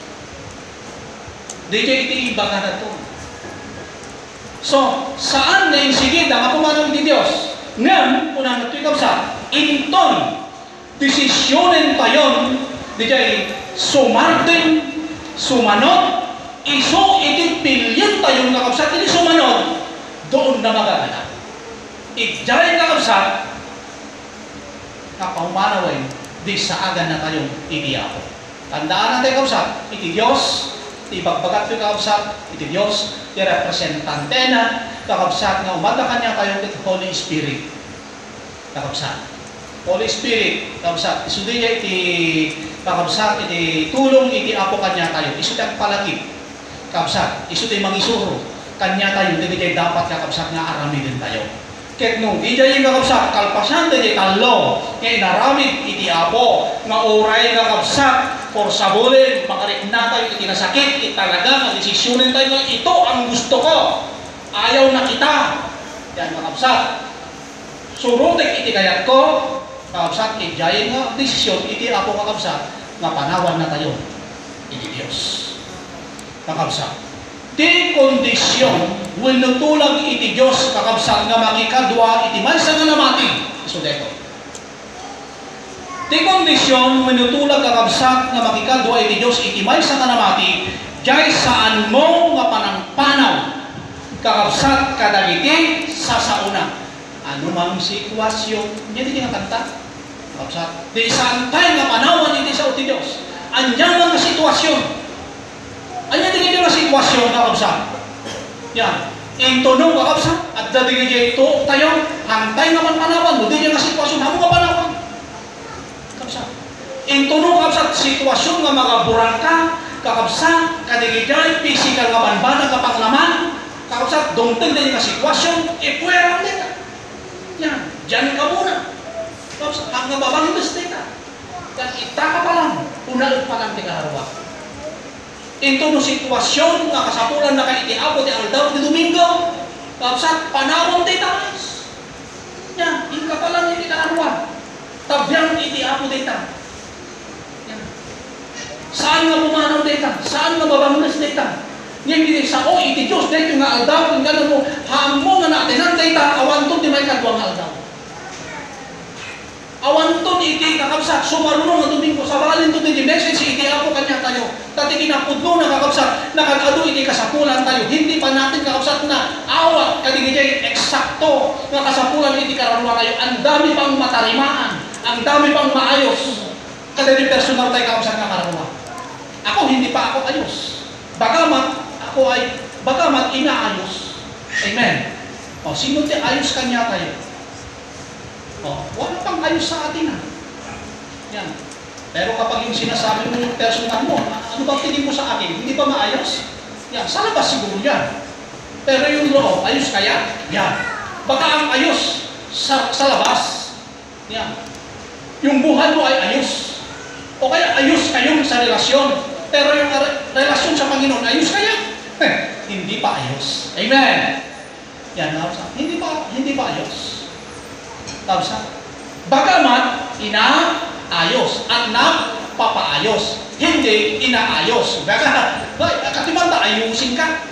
DJ iti iba nga na to. So, saan nga insigid ang apumanong iti Diyos? Ngam, unang ito kakabsat, inton, desisyonen tayon, DJ, sumartin, sumanot, iso iti pilyan tayon kakabsat, iti sumanot, doon na magaganap. Ijay kakabsat, kapahumanawin, di saagan na tayong iti Apo. Tandaan natin kakabsat, iti Diyos, ibagbagat ito kakabsat, iti Diyos, iti representante na kakabsat nga umada kanya kayo iti Holy Spirit. Kakabsat. Holy Spirit, kakabsat, iso din iti kakabsat, iti tulong iti Apo kanya tayo. Iso din palagip. Kakabsat, iso din mangisuro. Kanya tayo, hindi kayo dapat kakabsat nga arami din tayo. Ket nung di dyan yung kakabsat, kalpasan din talo, kaya naramid iti Apo, nga oray kakabsat, for sabulin, makarik na tayo iti nasakit, iti talaga, mag-desisyonin tayo, ito ang gusto ko, ayaw na kita. Yan kakabsat. Surutik iti kayat ko, kakabsat, idyayin nga, desisyon iti Apo kakabsat, nga panawan na tayo, iti Diyos. Kakabsat. Di kondisyon, winutulag iti Diyos kakabsat nga makikadwa iti maysa nga namati. So deto. Di kondisyon, winutulag kakabsat nga makikadwa iti Diyos iti maysa nga namati, jay saan mo nga panangpanaw kakabsat kadagiti sa sauna. Ano mang sitwasyon, hindi nga kanta. Kakabsat. Di saan tayo nga panawan iti sa uti Diyos. Anyang mga sitwasyon. Anya din nga sitwasyon kakabsat. Yan. Intono kakabsat at dadi nga ito tayo hantay naman panawan mo di nga sitwasyon hamo nga panawan. Kakabsat. Intono kakabsat sitwasyon nga mga burangka kakabsat kadigigay physical nga banbana nga panglaman kakabsat dungteng din nga sitwasyon ipuwerang din. Yan. Diyan ka muna. Kakabsat ang nababangis din ka. Kan ita ka pa lang unal pa lang tigaharwa. Ito no sitwasyon nga kasapulan na kay iti Apo ti aldaw ti Domingo. Kapsat panawon ti taas. Yan, ika pa lang iti kaarwa. Tabyang iti Apo ti ta. Yan. Saan nga pumanaw ti ta? Saan nga babangnas ti ta? Yan iti sao iti Diyos dito nga aldaw kung gano'n mo hamo nga natin ti ta awanton ti may kadwang aldaw. Awanton iti kakabsat sumarunong nga Domingo sa balin to ti message tayo. Tati kinapudno na kakabsat, nakagado iti kasapulan tayo. Hindi pa natin kakabsat na awat, kadigijay eksakto na kasapulan iti kararuan tayo. Ang dami pang matarimaan, ang dami pang maayos. Kada di personal tayo kakabsat na kararuan. Ako, hindi pa ako ayos. Bagamat inaayos. Amen. O, sino ti ayos kanya tayo? O, wala pang ayos sa atin Yan. Pero kapag yung sinasabi mo yung personal mo, ano bang tingin mo sa akin? Hindi ba maayos? Yan. Sa labas siguro yan. Pero yung loob, ayos kaya? Yan. Baka ang ayos sa labas. Yan. Yung buhay mo ay ayos. O kaya ayos kayong sa relasyon. Pero yung relasyon sa Panginoon, ayos kaya? Hindi pa ayos. Amen. Yan. Hindi pa ayos. Tapos bagamat inaayos at nagpapaayos, hindi inaayos. Katimanda, ayusin ka.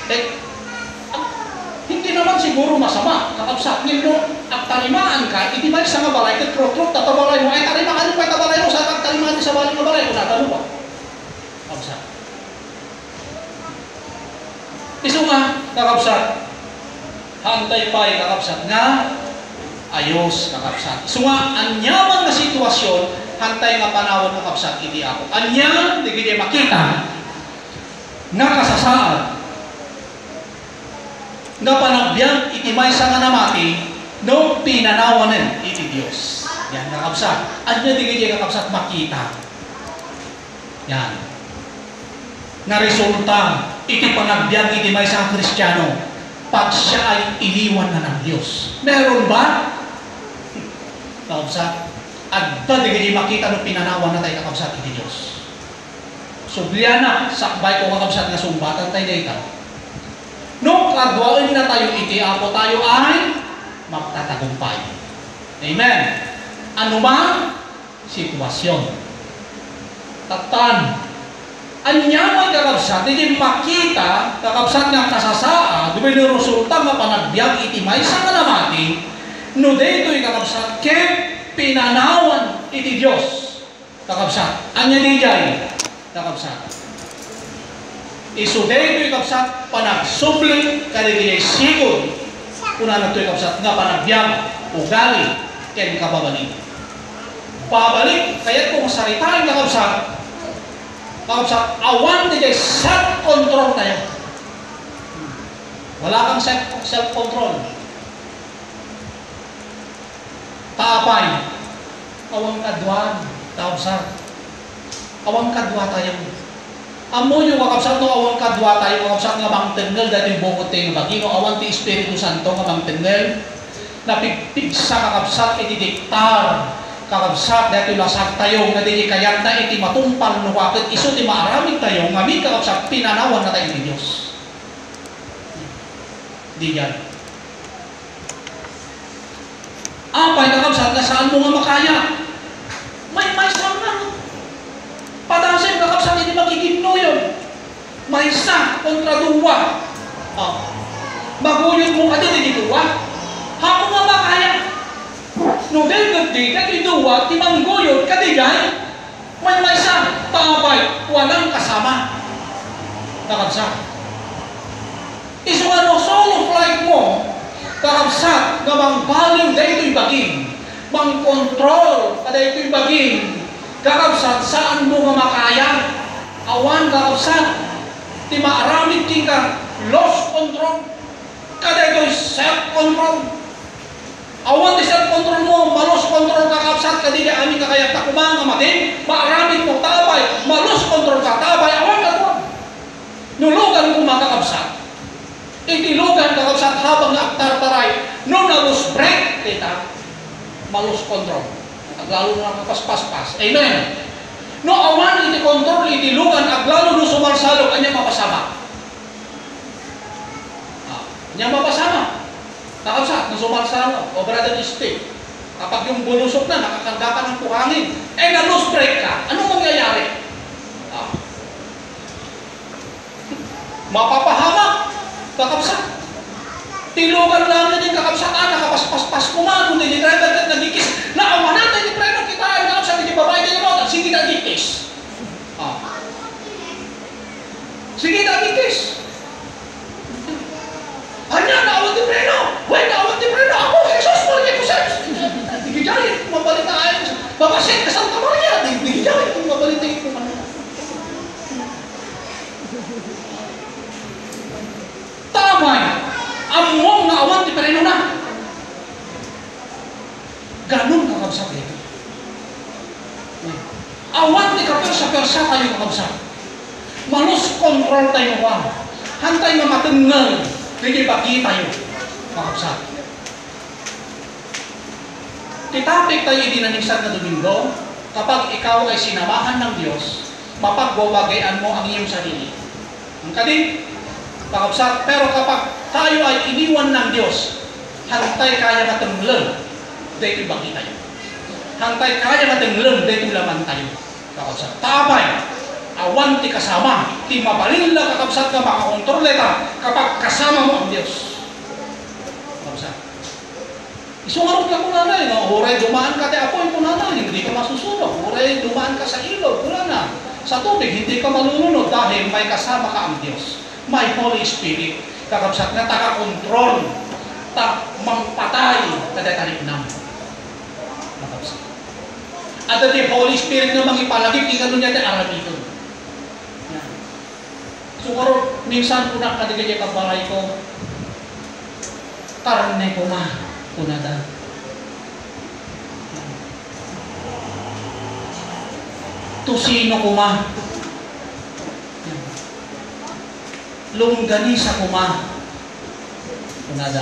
Hindi naman siguro masama. Kakabsat nilo, at tarimaan ka, iti ba sa nga balay, trot-trot, tatabalay mo, ay tarimaan mo, tabalay mo, sa tarimaan sa balay nga balay, kung natalo ba? Kakabsat. Iso nga, kakabsat, hantay pa kakabsat nga, ayos kakabsat. So nga, anyaman na sitwasyon, hantay nga panawon ng kakabsat, iti ako. Anyaman, di kaya makita, nga kasasaad, nga panagbiang iti maysa nga namati, no pinanawanan iti Diyos. Yan, kakabsat. Anya di kaya kakabsat makita. Yan. Nga resulta, iti panagbiang iti maysa nga Kristiyano, pag siya ay iniwan na ng Diyos. Meron ba? Kakabsat, agda di kaya makita no pinanawan na tayo kakabsat iti Diyos. Subliana, sakbay ko kakabsat nga sumbatan tayo na ikaw. Nung kadwain na tayo iti ako, tayo ay magtatagumpay. Amen. Ano bang sitwasyon? Tatan, anyaman kakabsat, hindi makita kakabsat nga kasasaa, di ba resulta nga panagbiag iti maysa nga namati, no deto'y kakabsat, ke pinanawan iti Diyos. Kakabsat, anya di jay, kakabsat. Iso deto'y kakabsat, panagsubli, kaligiyay sigod, kuna na to'y kakabsat, nga panagbiag, ugali, ken kababalik. Pabalik, kaya kung saritain kakabsat, kakabsat, awan di jay self-control tayo. Wala kang self-control. Taapay, awang kadwan, kakabsat. Awang kadwa tayo. Amo yung kakabsat no awang kadwa tayo, kakabsat nga bang tengel, dati bungot tayo bagino, awang ti Espiritu Santo nga bang tengel, napigpigsa kakabsat, itidiktar, kakabsat, dati lasag tayo, nga di kayat na iti matumpal no wakit, iso ti maaraming tayo, nga mi kakabsat, pinanawan na tayo ni Diyos. Di yan. Apay kakabsat, na saan mo nga makaya? May sang na. Padasin kakabsat, hindi magiging yun. May isa kontra duwa. Maguyod mo ka din, hindi duwa. Hako nga makaya. No, dahil di duwa, timangguyod ka di dyan. May isa, tabay, walang kasama. Kakabsat. Iso nga no, solo flight mo, kakabsat, nga bang baling dahil ito'y baging. Bang control, kada ito'y baging. Kakabsat, saan mo nga makaya? Awan, kakabsat, ti maaramid king lost control. Kada ito'y self-control. Awan ti self-control mo, malos control kakabsat, kadili amin kakayat na kumanga matin, maaramid mo tabay, malos control ka tabay, awan ka doon. Nulugan ko makakabsat. Itilugan kakabsat habang naaktartaray, no nalos break, kita, malos control. Aglalo na mapaspas-pas. Amen. No awan iti kontrol, iti lugan, aglalo no sumarsalog, anya mapasama. Anya mapasama. Nakabsat, no sumarsalog. O brother stick. Kapag yung bulusok na, nakakanda ka ng puhangin, na-lose break ka, anong mangyayari? Mapapahamak. Kakabsat. Tilugan lang din kakabsat, nakapaspas-pas kumano, hindi driver nagikis. Naawan natin, hindi preno kita, nakabsat, hindi babae din mo, sige nagikis. sa persa tayo kakabsat. Malus control tayo wa. Hantay nga matengel. Bigay bagi tayo kakabsat. Titapik tayo idinanisan na Domingo, kapag ikaw ay sinamahan ng Diyos, mapagbawagayan mo ang iyong sarili. Ang kading, kakabsat, pero kapag tayo ay iniwan ng Diyos, hantay kaya matengel, dahil bagi tayo. Hantay kaya matengel, dahil laman tayo. Kakabsat, tabay, awan ti kasama, ti mabalin lang kakabsat ka makakontroleta kapag kasama mo ang Diyos. Kakabsat. Isungarot ka kuna na, uray dumaan ka, apoy kuna na, hindi ka masusunog. Uray dumaan ka sa ilog, kuna na. Sa tubig, hindi ka malulunod dahil may kasama ka ang Diyos. May Holy Spirit. Kakabsat na taka-control, mangpatay, kadatarik na. Kakabsat. At the Holy Spirit na mangipalagip, ikaw niya na aramito. Sungarot, minsan kuna kadigay ka balay ko, karne ko na. Kunada. Tusino kuma. Longganisa kuma. Kunada.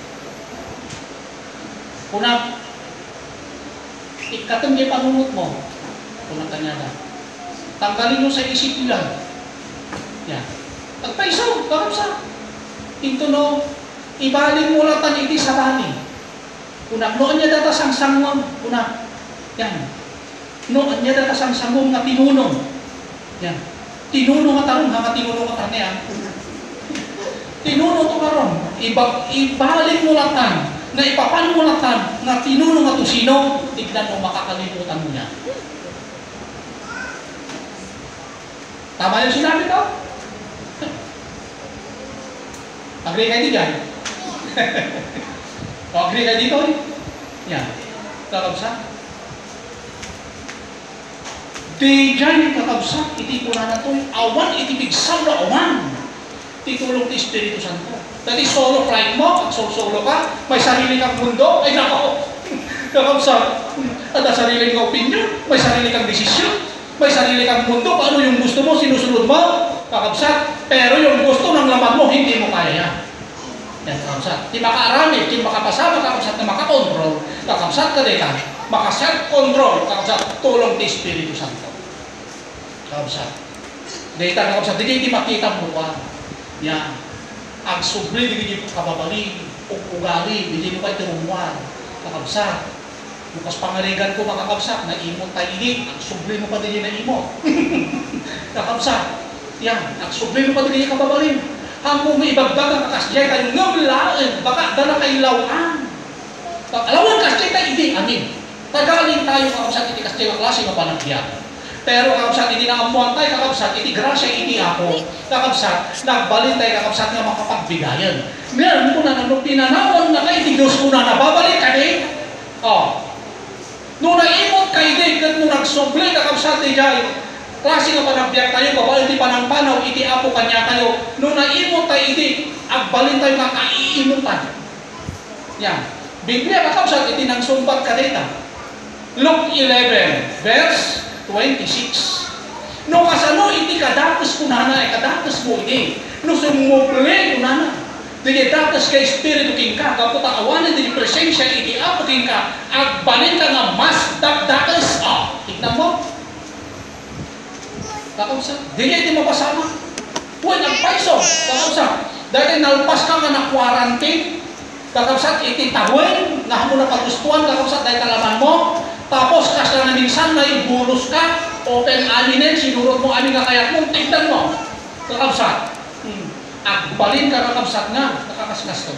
Kuna ikatong yung panunot mo. Kunang kanyada. Tanggalin mo sa isip lang. Yan. Pagpaisaw, kakapsa. Ito no, ibalik mo lang tan iti sa bani. Kuna, noon niya data sang sangwam. Kuna, yan. Noon niya data sang sangwam nga tinunong. Yan. Tinunong nga tarong, nga tinunong nga tarong yan. Tinunong to karon. Ibalik mo lang tan, na ipapan mo lang tan, nga tinunong nga to sino, tignan mo, makakalimutan mo niya. Tama yung sinabi ko? Agree kayo di dyan? O, agree kayo dito? Yan. Kakabsa. Di dyan kakabsa, iti ko na to. Awan, iti bigsaw na awan. Titulong ti Espiritu Santo. Dati solo flight mo, pag solo ka, may sarili kang mundo, ay nako. Kakabsa, ada sarili kang opinion, may sarili kang desisyon, may sarili kang mundo, paano yung gusto mo, sinusunod mo, kakabsa. Pero yung gusto ng laman mo, hindi mo kaya yan. Yan, kakabsat. Di makaarami, di makapasama, kakabsat na makakontrol, kakabsat ka deka, makaself-control, kakabsat, tulong ti Espiritu Santo. Kakabsat. Dita, kakabsat, di makita mo ka. Yan. Ang subli, di kababali, ugali, di mo kayo tirumuan. Kakabsat. Bukas pangarigan ko, kakabsat, na imot tayo ini, ang subli mo pa din na imot. Kakabsat. Yan. Ang subli mo pa din kababalin. Hanggang may ibagdag ang kasyay tayo ngamlaan, baka dala kayo lawaan. Alawan kasyay tayo, hindi, amin. Tagalin tayo kakabsat, iti kasyay ang klase ng panagbiyan. Pero kakabsat, hindi na amuan tayo kakabsat, iti grasya, iti ako. Kakabsat, nagbalin tayo kakabsat nga makapagbigayan. Ngayon ko na nung pinanawan na kayo, iti Diyos ko na nababalik ka din. O, nung naimot kayo din, nung nagsubli kakabsat, iti klase nga panagbiyak tayo, babae iti panangpanaw, iti apo kanya tayo. Nung naimot tayo, iti agbalin tayo nga kaiimutan. Yan. Biblia kakabsat, iti nang sumbat ka dita. Luke 11, verse 26. Nung kasano, iti kadatos ko nana, kadatos mo iti. Nung sumubli ko nana. Dili datos kay Espiritu king ka, kaputa awanan dili presensya, iti apo king ka, agbalin ka nga mas dakdakas. Tignan mo. Kakabsat, di mapasama. Huwag nagpaiso, kakabsat. Dahil nalpas ka nga na quarantine, kakabsat, iti tawin, nga mo na pagustuhan, kakabsat, dahil kalaman mo, tapos kas na minsan na ibulos ka, open aminin, sinurot mo amin kakayat mo, tignan mo, kakabsat. Agbalin ka kakabsat nga, nakakaskas to.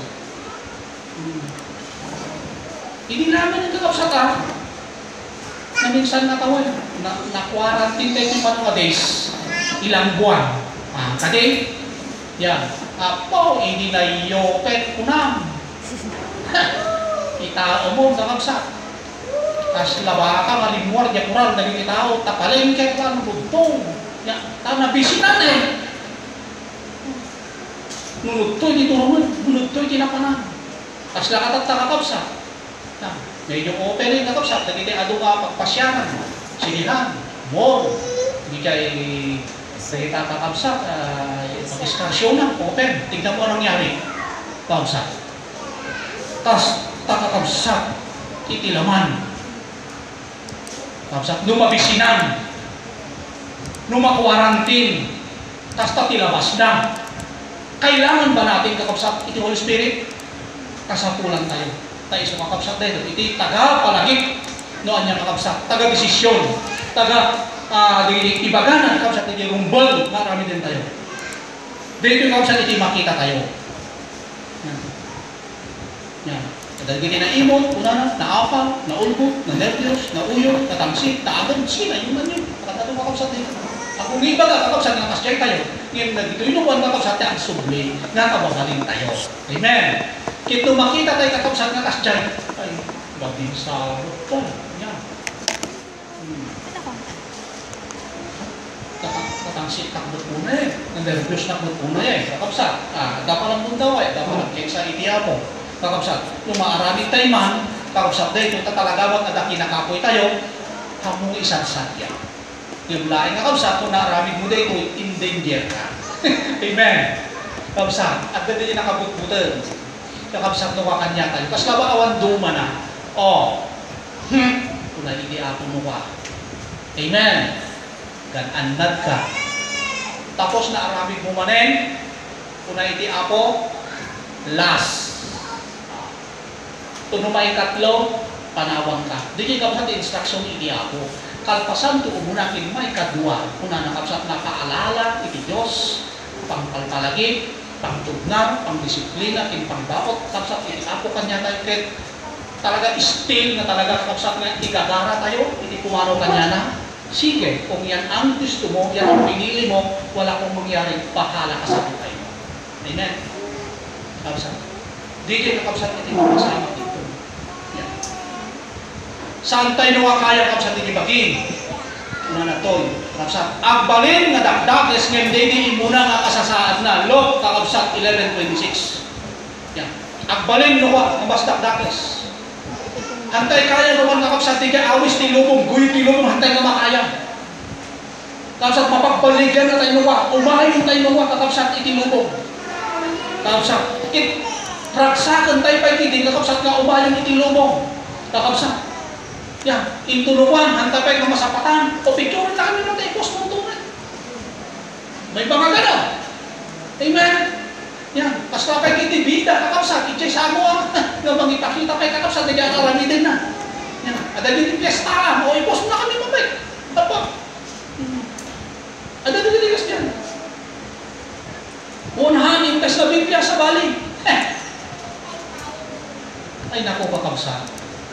Hindi naman yung kakabsat na minsan natawin, na-quarantine tayo yung mga days, ilang buwan. Kadi, yan, apo, hindi na iyopet kunam. Itao mo, kakabsat. Kas laba ka, malimwar, di kural, naging itao, tapalengke ka, nubutong. Nabisi na eh. Nunudtoy, di turungan, nunudtoy, tinapanan. Kas lakatat na kakabsat. Medyo open rin kakabsat, naging ado ka pagpasyanan, sinihan, mall, Hindi kay salita kakabsat, mag-iskarsyon na, open. Tignan mo anong nangyari. Kakabsat. Tas, kakabsat, itilaman. Kakabsat, lumabisinan. Lumakwarantin. Tas, tatilabas na. Kailangan ba natin kakabsat iti Holy Spirit? Kasapulan tayo. Tayo sa kakabsat tayo. Iti taga-palagip. Noon niya kakabsat. Taga-desisyon. Ibaganan kakabsat iti rumbol. Marami din tayo. Dito kakabsat iti makita tayo. Yan. Dahil gini na imon, una na, naapal, naulbot, na-nervyos, nauyo, natangsit, naagad, sina, yun man yun. Pakatalo kakabsat dito. Kung ibaga kakabsat nga kasyay tayo, ngayon na dito yung nuwan kakabsat ang subli, nga kababalin tayo. Amen. Kito makita tayo kakabsat nga kasyay, ay, baging sarap pa. Yan. Tatangsit takbot muna eh. Na-nervyos takbot muna eh. Kakabsat, dapat lang punta eh. Dapat lang keksa itiapo. Kakabsat, nung maaraming tayo man, kakabsat dito, tatalagawat na daki nakapoy tayo, hamong isang satya. Yung laing kakabsat, kung naaraming mo dito, in-danger ka. Amen. Kakabsat, at ganda yung nakabutbutan. Kakabsat, nawakan niya tayo. Kas awan duma na. Kung hindi ako muwa. Amen. Gananad ka. Tapos naaraming mo manen, kung hindi ako, last. Kung may katlo, panawang ka. Di kayo kapsat instruction iti ako. Kalpasan to umunakin may kadua. Una na kapsat na paalala iti Diyos, pangpalpalagip, pangtugnar, pangdisiplina, kin pangbaot, kapsat iti ako kanya tayo ket talaga still na talaga kapsat nga igagara tayo, iti kumano kanya na. Sige, kung yan ang gusto mo, yan ang pinili mo, wala kong mangyari, bahala ka sa buhay mo. Amen. Kapsat. Di kayo kapsat iti mapasama ito. Saan tayo nawa kaya kapsat itibagin? Una na to, kapsat. Agbalin nga dakdakes ngayon din muna nga kasasaad na. Lot, kakapsat 11:26. Yan. Agbalin nawa, nga bas dakdakes. Hantay kaya naman kakapsat tiga awis tilubong, guyo tilubong, hantay nga makaya. Kapsat mapagbaligan na tayo nawa, umahin tayo nawa kakapsat itilubong. Kakapsat, raksakan tayo pa itidin, kakapsat nga umahin itilubong. Kakapsat. Yan, intuluan, hantapay ng masapatan, o picture na kami natin, post mo tunay. May mga gano'n. Amen. Yan, basta kay kitibida, kakapsat, itchay sa mo, na mangipakita kay kakapsat, hindi ang aramitin na. Yan, ada dito piyesta, o i-post mo na kami mabay. Apa? Ada dito digas dyan. Unahan, impes na Biblia sa bali. Ay, naku, kakapsat.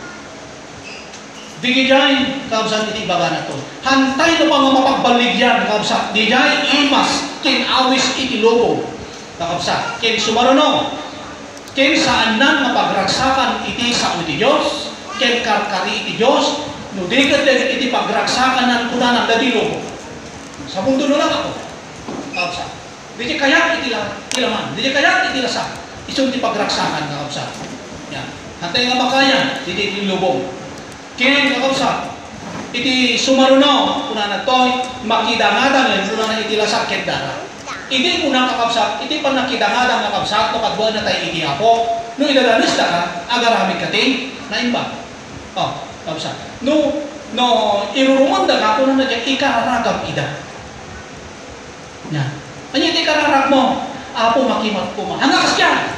Di jay kabsat iti baga na to. Hantay no pang mapagbaligyan kabsat. Di jay imas kin awis iti lobo. Kabsat kin sumaruno. Kin saan nan mapagragsakan iti sa iti Dios, kin karkari iti Dios, no diket iti pagragsakan nan kunanan dati lobo. Sa mundo no lang ako. Kabsat. Di kaya iti laman. Di kaya iti lasa. Isun ti pagragsakan kabsat. Yan. Hantay nga makaya iti lobo. Kini kakabsat, iti sumaruno, kuna na to'y makidangadan, kuna na iti lasak kendara. Iti kuna kakabsat, iti pan nakidangadan kakabsat, no kadbuan na tayo iti ako, no idadanis na ka, agaramig ka ting, naimba. Kakabsat. No, irurumanda ka, kuna na dyan, ikararagam ida. Yan. Ano iti ikararag mo? Apo makimat ko ma. Hangakas dyan!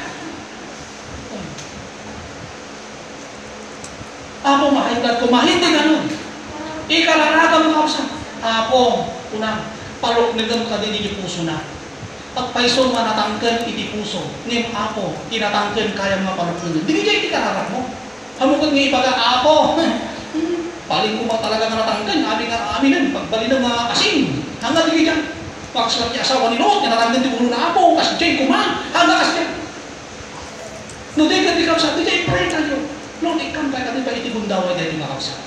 Apo mahintad ko, mahintay ganun. Ikararagam ka sa apo, unang paluknigan ka din iti puso na. Pagpaiso nga natangkan iti puso, nim apo, tinatangkan kaya mga paluknigan. Di kaya iti kararag mo. Hamukot nga ibaga, apo, paling ko ba talaga nga natangkan, amin nun, pagbali ng mga asin. Hanggang di kaya, makasulat niya asawa ni Lot, tinatangkan di ulo na apo, kasi dyan kuman, hanggang kasi dyan. No, di ka sa, di kaya pray tayo. Lord, ikam kaya kami ba iti bundaway dahil mga kapsa?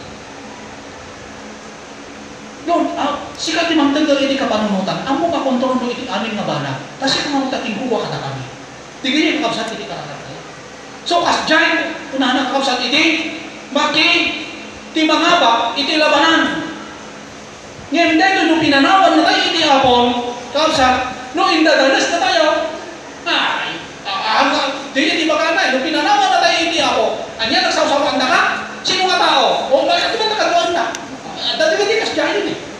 Lord, sikat imang tanggal iti kapanunutan, amo ka kontrol mo iti amin nga bana, kasi kung taking huwa ka na kami. Di ganyan kakapsat iti kararagay. So, as dyan, unahan ang kakapsat iti, maki, ti mga ba, iti labanan. Ngayon dito, nung pinanawan na tayo iti apon, kakabsat, nung indadanas na tayo, ay, di ba ka na, nung pinanawan na tayo iti apon, anya nagsawsawan na ka? Sino nga tao? O bakit naman nakagawan na? Dati ka di kasya yun eh.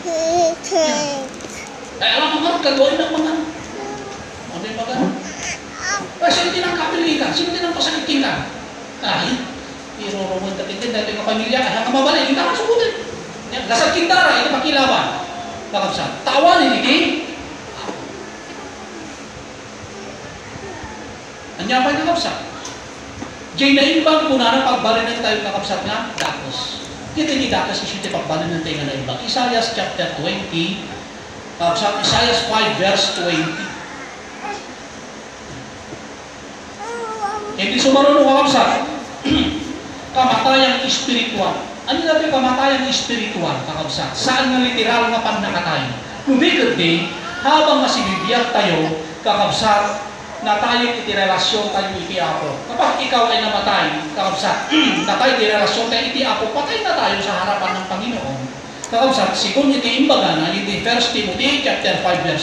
Ay, alam mo nga, kagawan ng mga, ano yung mga? Ay, sino din ang kapilin ka? Sino din ang pasakitin ka? Ay, iroromon natin din dahil yung pamilya, ay hanggang mabalik, hindi ka masukutin. Dasal kindara, ito makilaban. Kakabsat. Tawanin, hindi? Anya pa yung kakabsat? Diyan na imbang kunana pagbalinan tayo kakabsat nga, dakos. Kita ni dakos isyute pagbalinan tayo nga na imbang. Isaiah chapter 20, kakabsat, Isaiah 5 verse 20. Hindi sumarunong kakabsat. Kamatayang espiritual. Ano natin kamatayang espiritual, kakabsat? Saan nga literal nga pannakatayo? Numikot din, habang masibibiyag tayo, kakabsat, na tayo itirelasyon tayo iti Apo. Kapag ikaw ay namatay, kakabsat, na tayo itirelasyon tayo iti Apo, patay na tayo sa harapan ng Panginoon. Kakabsat, sikon iti imbaga na, iti 1 Timothy chapter 5 verse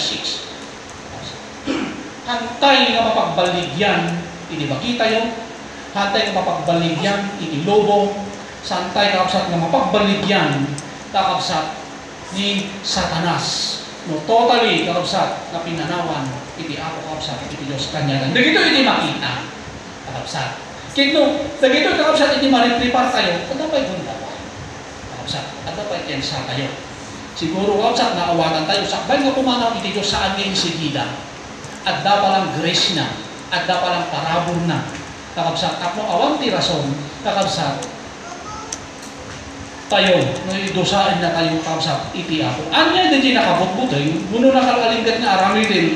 6. Hantay nga mapagbaligyan, iti baki tayo, hantay nga mapagbaligyan, iti lobo, santay kakabsat nga mapagbaligyan kakabsat ni Satanas. No, totally kakabsat na pinanawan iti Apo kakabsat iti Diyos kanyagan. Dagito iti makita kakabsat. Kito, dagito kakabsat iti maritripar tayo, kada pa'y bundawa. Kakabsat, kada pa'y tensa tayo. Siguro kakabsat na awatan tayo, sakbay nga pumanaw iti Diyos saan ngayon sigida. At da palang grace na, at da palang parabor na. Kakabsat, kapno awang tirason, kakabsat, tayo, dosaan na tayo kakabsat iti Apo. Anya din nakabutbutoy, muno nakalinggat nga arami din.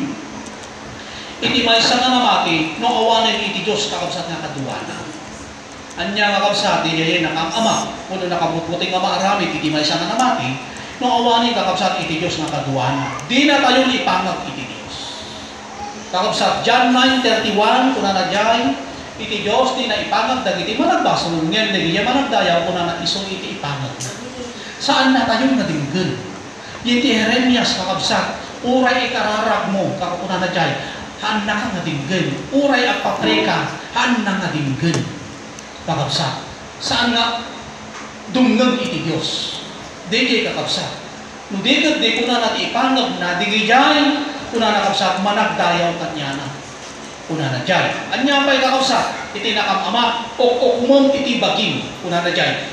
Iti maysa nga namati, no awanan iti Diyos kakabsat nga kaduwana. Anya kakabsat, iti nakang ama, muno nakabutbutoy nga maarami, iti maysa nga namati, no awanan kakabsat iti Diyos nga kaduwana. Di na tayo ipangag iti Diyos. Kakabsat, John 9:31, kuna na dyan, iti Diyos di na ipangag dagiti managbasulong ngayon dagiti managdayaw kuna na isong iti ipangag na. Saan na tayo nadinggan? Iti Jeremias kakabsat, uray ikararag mo kakuna na dyan, haan na ka nadinggan. Uray at patrika, haan na nadinggan. Kakabsat, saan nga dumngag iti Diyos? Digi kakabsat. No digad di kuna na ipangag na digi dyan, kuna na kakabsat managdayaw kanyana. Una na dyan. Anya pa'y kakabsat, iti nakamama, o kumam iti bagim. Una na dyan.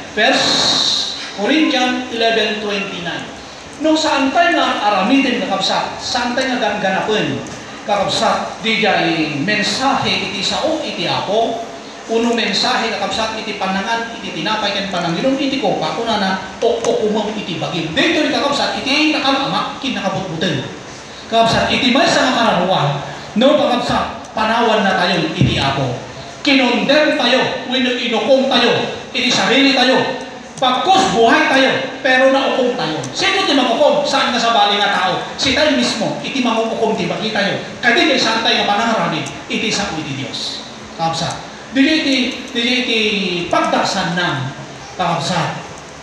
1 Corinthians 11:29. No saan tayo nga aramitin kakabsat, saan tayo nga ganganapin kakabsat, di dyan mensahe iti sao iti Apo, uno mensahe kakabsat iti panangan, iti tinapay kan pananginom iti kopa, una na o kumam iti bagim. Dito iti kakabsat, iti nakamama, kinakabutbutin. Kakabsat, iti may sa makararuan, no kakabsat, panawan na tayo iti Apo. Kinondem tayo, inukom tayo, iti sarili tayo. Pagkos buhay tayo, pero naukom tayo. Sino ti mangukom? Saan na sa bali nga tao? Si tayo mismo, iti mangukom ti baki tayo. Kadi kay saan tayo nga panangarami, iti sa iti Diyos. Kakabsat. Dili iti pagdasan ng kakabsat.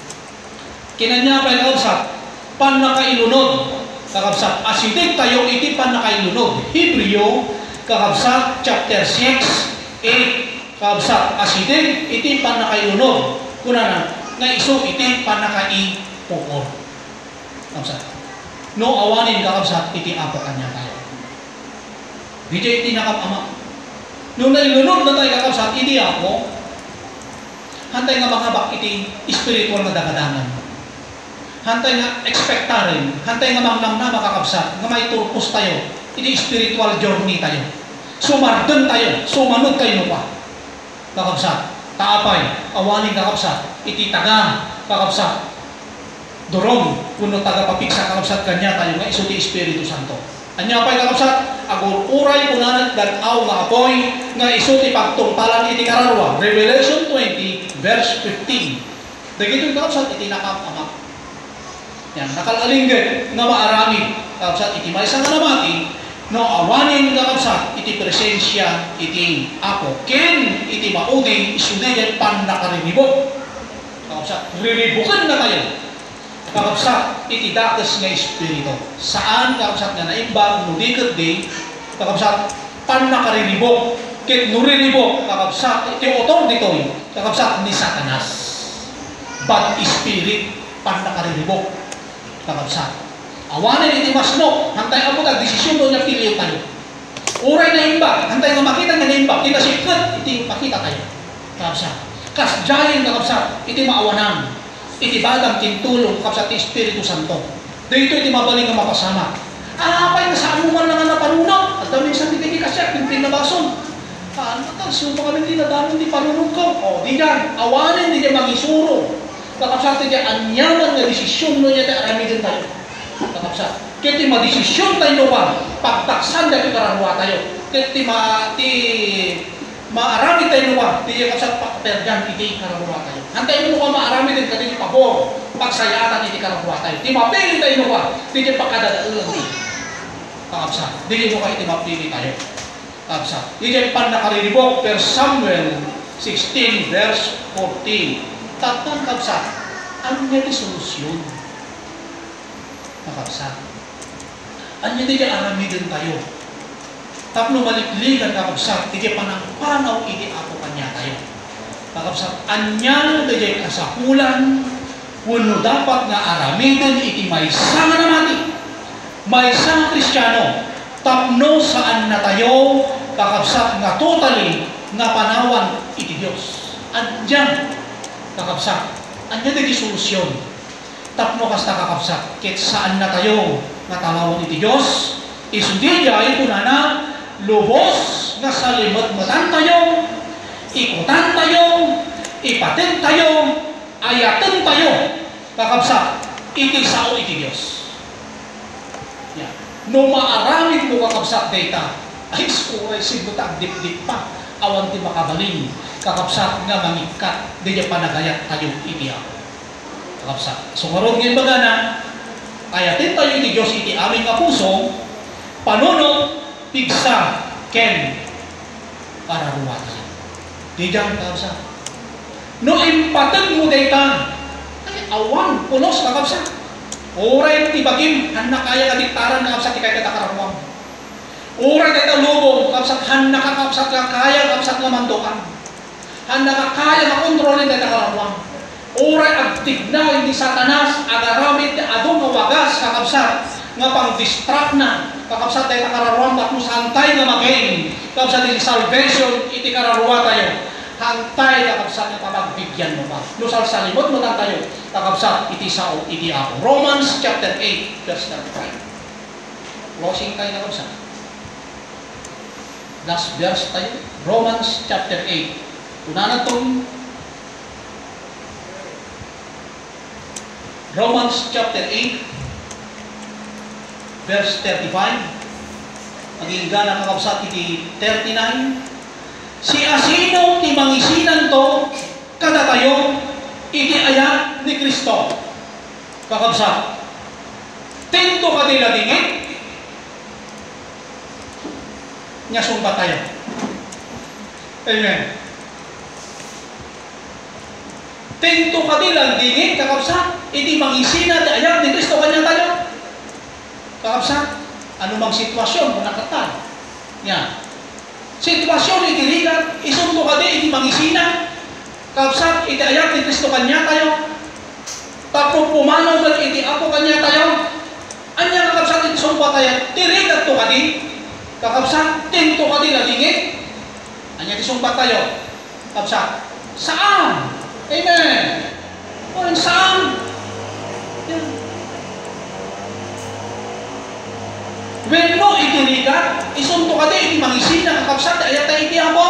Kinanya pa kakabsat, panakailunod. Kakabsat, asidik tayo iti panakailunod. Hebreo kakabsat, chapter 6, 8, kakabsat, asidin, iti panakailunod. Kuna na, nga iso iti panakaipukor. Kakabsat. No awanin kakabsat, iti Apo kanya tayo. Di iti nakapama. Nung nailunod na tayo kakabsat, iti Apo, hantay nga makabak iti spiritual na dagadangan. Hantay nga expectarin, hantay nga mangnamna makakabsat, nga may turpos tayo, iti spiritual journey tayo. Sumardon tayo, sumanod kayo pa. Kakabsat, taapay, awaning kakabsat, iti taga, kakabsat, durong, kuno taga papiksa kakabsat kanya tayo, nga iso ti Espiritu Santo. Anya pa'y kakabsat, agur-uray kunanan ganaw nga apoy, nga iso ti pagtungpalan iti kararwa. Revelation 20, verse 15. Dagito yung kakabsat, iti nakamamak. Yan, nakalalinggan nga maarami, kakabsat, iti may isang namati, no awanin kakabsat, iti presensya, iti Apo. Ken, iti maugay, isunayan pan nakarinibo. Kakabsat, riribukan na tayo. kakabsat, iti dakes nga espiritu. Saan kakabsat nga naimbag, nulikot di, kakabsat, pan nakariribok, kit nuriribok, kakabsat, iti otor ditoy, kakabsat ni Satanas. Bad spirit, pan nakariribok, kakabsat. Awanin iti masno, hantay ang puta, desisyon doon niya piliyo tayo. Uray na imbag, hantay nga makita nga naimbag, kita sikot, iti makita tayo. Kakabsat. Kasjayin kakabsat, iti maawanan. Iti badang tintulong kakabsat ti Espiritu Santo. Dito iti mabaling nga mapasama. Apay nga saan mo man lang nga napanunaw. At dami sa hindi kasya, pimpin na bason. Siya pa kami dinadanon di panunong ko. O, di yan. Awanin, di yan mangisuro. Kakabsat, di yan anyaman nga desisyon no niya tayo aramidin tayo. Kakabsat. Kaya ti madesisyon tayo pa, pagtaksan tayo kararwa tayo. Kaya maarami tayo pa, di yan kakabsat pagpergan, iti kararwa tayo. Hantay mo ka maarami din kati pabor, pagsayatan iti kararwa tayo. Di mapili tayo pa, di yan pagkadadaalan tayo. Kakabsat. Di mo kayo iti mapili tayo. Kakabsat. Di yan pan nakariribok, 1 Samuel 16 verse 14. Tatang kakabsat, ano niya di solusyon? Kakabsat. Ano di kaya aramidin tayo? Tapno malikligan kakabsat, di kaya panangpanaw iti ako kanya tayo. Kakabsat, anyan di kaya kasakulan, kuno dapat nga aramidin iti maysa nga namati. Maysa nga Kristiyano, tapno saan na tayo, kakabsat nga totally, nga panawan iti Diyos. Anyan, kakabsat, anyan di solusyon. Tapno kasta kakabsat, kit saan na tayo, nga tanawan iti Diyos, isundi jay kunana, lubos nga salimot-matan tayo, ikutan tayo, ipatin tayo, ayatin tayo, kakabsat, iti sao iti Diyos. Yan. No maaramid mo kakabsat data, ay suway sigutang dip-dip pa, awan ti makabaling, kakabsat nga mangikat, di niya panagayat tayo iti ako. Kakabsat. So karon ngayon baga na, ayatin tayo iti Diyos iti aming kapuso, panunot, pigsa, ken, para ruwatan. Di dyan, kakabsat. No impatag mo dayta, ay awang, punos, kakabsat. Oray ti bagim, handa kaya kadiktaran, kakabsat, di kaya katakarawang. Oray dayta lubong, kakabsat, handa kakabsat, kaya kakabsat nga mandokan. Handa ka kaya makontrolin dayta karawang. Oray agtig na hindi Satanas agaramit adong wagas kakabsat nga pang-distract na kakabsat tayo kararuan at musantay nga magain kakabsat iti salvation iti kararuan tayo hantay kakabsat nga pagbigyan mo pa no salimot mo tayo kakabsat iti sao iti ako. Romans chapter 8 verse 35. Closing tayo kakabsat. Last verse tayo. Romans chapter 8. Unanan itong Romans chapter 8 verse 35. Maging gana kakabsat iti 39. Si asino ti mangisinan to kada tayo iti ayat ni Kristo. Kakabsat. Tento ka nila dingit. Nya sumpa tayo. Amen. Tento ka nila dingit kakabsat. Iti mangisina ti ayat ni Kristo kanya tayo. Kakabsat, anumang sitwasyon kung nakatan. Yan. Sitwasyon iti rigat, isunto ka di iti mangisina. Kakabsat, iti ayat ni Kristo kanya tayo. Tapos pumanaw ka iti ako kanya tayo. Anya kakabsat iti sumpa tayo. Tirigat to ka di. Kakabsat, tento ka di ladingit. Anya iti sumpa tayo. Kakabsat, saan? Amen. O, saan? When no itirigat, isunto ka di, iti mangisina, kakabsat, ayat tayo iti ako.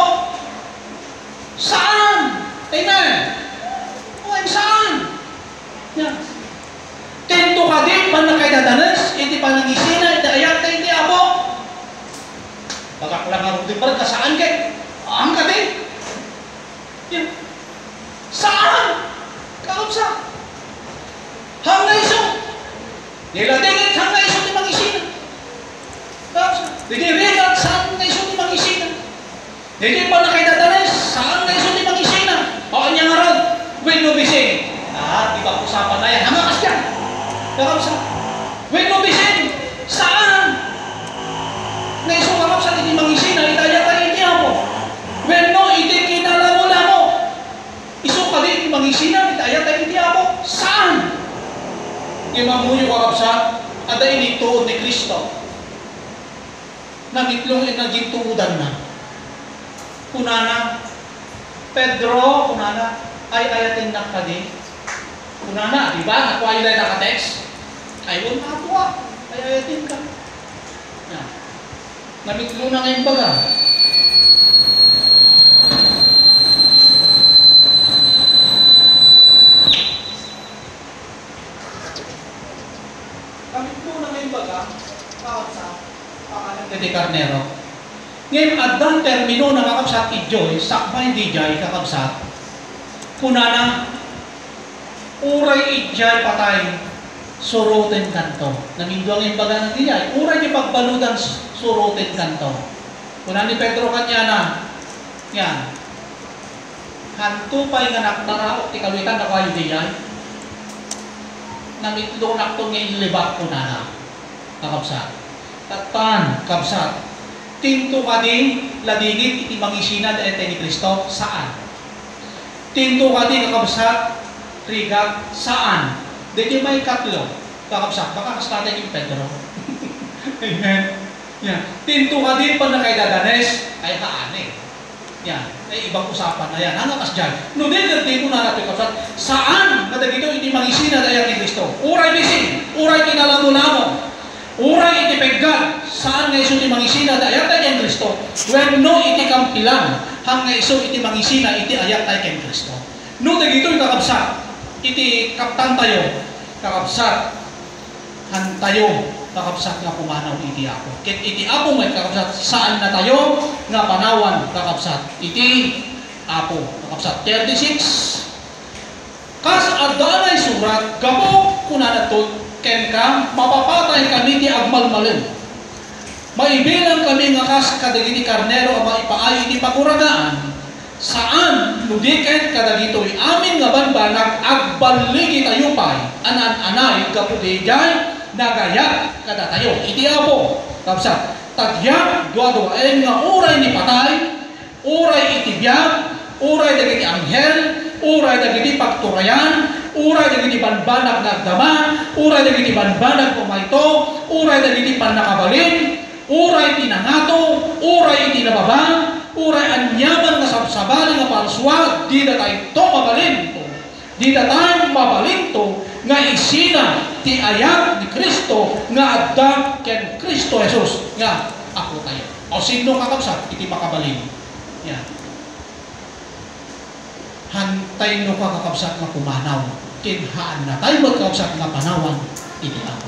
Saan? Amen. O, saan? Yan. Tento ka di, man na kay dadanas, iti panangisina, iti ayat tayo iti ako. Bagak lang ang rutin pa rin, kasaan kay? Ang ka di? Yan. Saan? Kakabsat. Hanggang iso. Niladingit hanggang iso di mangisina. Hindi rigat saan nga iso di mangisina. Hindi pa na kay dadanes saan nga iso di mangisina. O kanya nga ron. When no bising. Di ba usapan na yan. Hamakas yan. Kakabsat. When no bisin, saan? Na iso kakabsat iti mangisina, itaya tayo iti amo. When no, iti kinalamo-lamo. Iso ka din iti mangisina, itaya tayo iti amo. Saan? Imamuyo kakabsat, ada inituod ni Kristo. Nagitlong nagituudan na. Kunana, Pedro, kunana, ay ayatin na ka din. Kunana, di ba? Ako ay naka-text. Ayaw na ako ay ayatin ka. Yan. Namitlo na ngayon baga. Namitlo na ngayon baga, kakapsat, pangalan ni Carnero. Ngayon, adang termino na kakapsat i-joy, sakbay di jay kakapsat. Kunana, uray i-jay patay, surutin kanto. Namindwang yung baga ng dijay, uray di pagbaludan, surutin kanto. Kunana ni Pedro kanya na, yan, hanto pa'y nga naknaraok, tikawitan na kayo dijay. Namitlo nakto ngayon libak kunana, kakapsat. Tatan, kapsat. Tinto ka din, ladingit, iti mangisina da ete ni Kristo, saan? Tinto ka din, kakabsat, rigat, saan? Dito may katlo, kakabsat, baka kastatay yung Pedro. Amen. Yan. Tinto ka din, pa na kay Dadanes, ay kaane. Yan. Ay ibang usapan na yan. Hanga kas dyan. No, din mo na natin, kakabsat, saan? Kada dito, iti mangisina da ete ni Kristo. Uray bisin, uray kinalamo-lamo. Uray iti peggan, saan nga iso iti mangisina, iti ayat ay ken Kristo. When no iti kampilan, hang nga iso iti mangisina, iti ayat ay ken Kristo. No, dagito yung kakabsat, iti kaptan tayo, kakabsat, han tayo, kakabsat nga pumanaw iti ako. Ket iti ako may kakabsat, saan na tayo, nga panawan, kakabsat, iti ako, kakabsat. 36, kas adaan ay surat, gamo kunanatot, ken ka, mapapatay kami ti agmalmalin. Maibilang kami nga kas kadagiti karnero ang maipaayo iti paguragaan. Saan nudiket kadagitoy amin nga banbanag agbaligi tayo pay anan-anay kapudijay nagayat kada tayo. Iti apo, kapsat, tagyak duwa-duwaen nga uray ni patay, uray iti biyag, uray dagiti anghel, uray dagiti pagturayan, uray dagiti banbanag nagdama, uray dagiti banbanag pumayto, uray dagiti pannakabalin, uray tinangato, uray itinababang, uray anyaman nga sabsabali nga palswag, di da tayo to mabalinto. Di da tayo mabalinto nga isina ti ayat ni Kristo nga adda ken Kristo Jesus nga ako tayo. O sino kakabsat iti makabalin. Yan. Hantay no ka kakabsat nga pumanaw. Kinhaan na tayo magkakabsat nga panawan iti ako.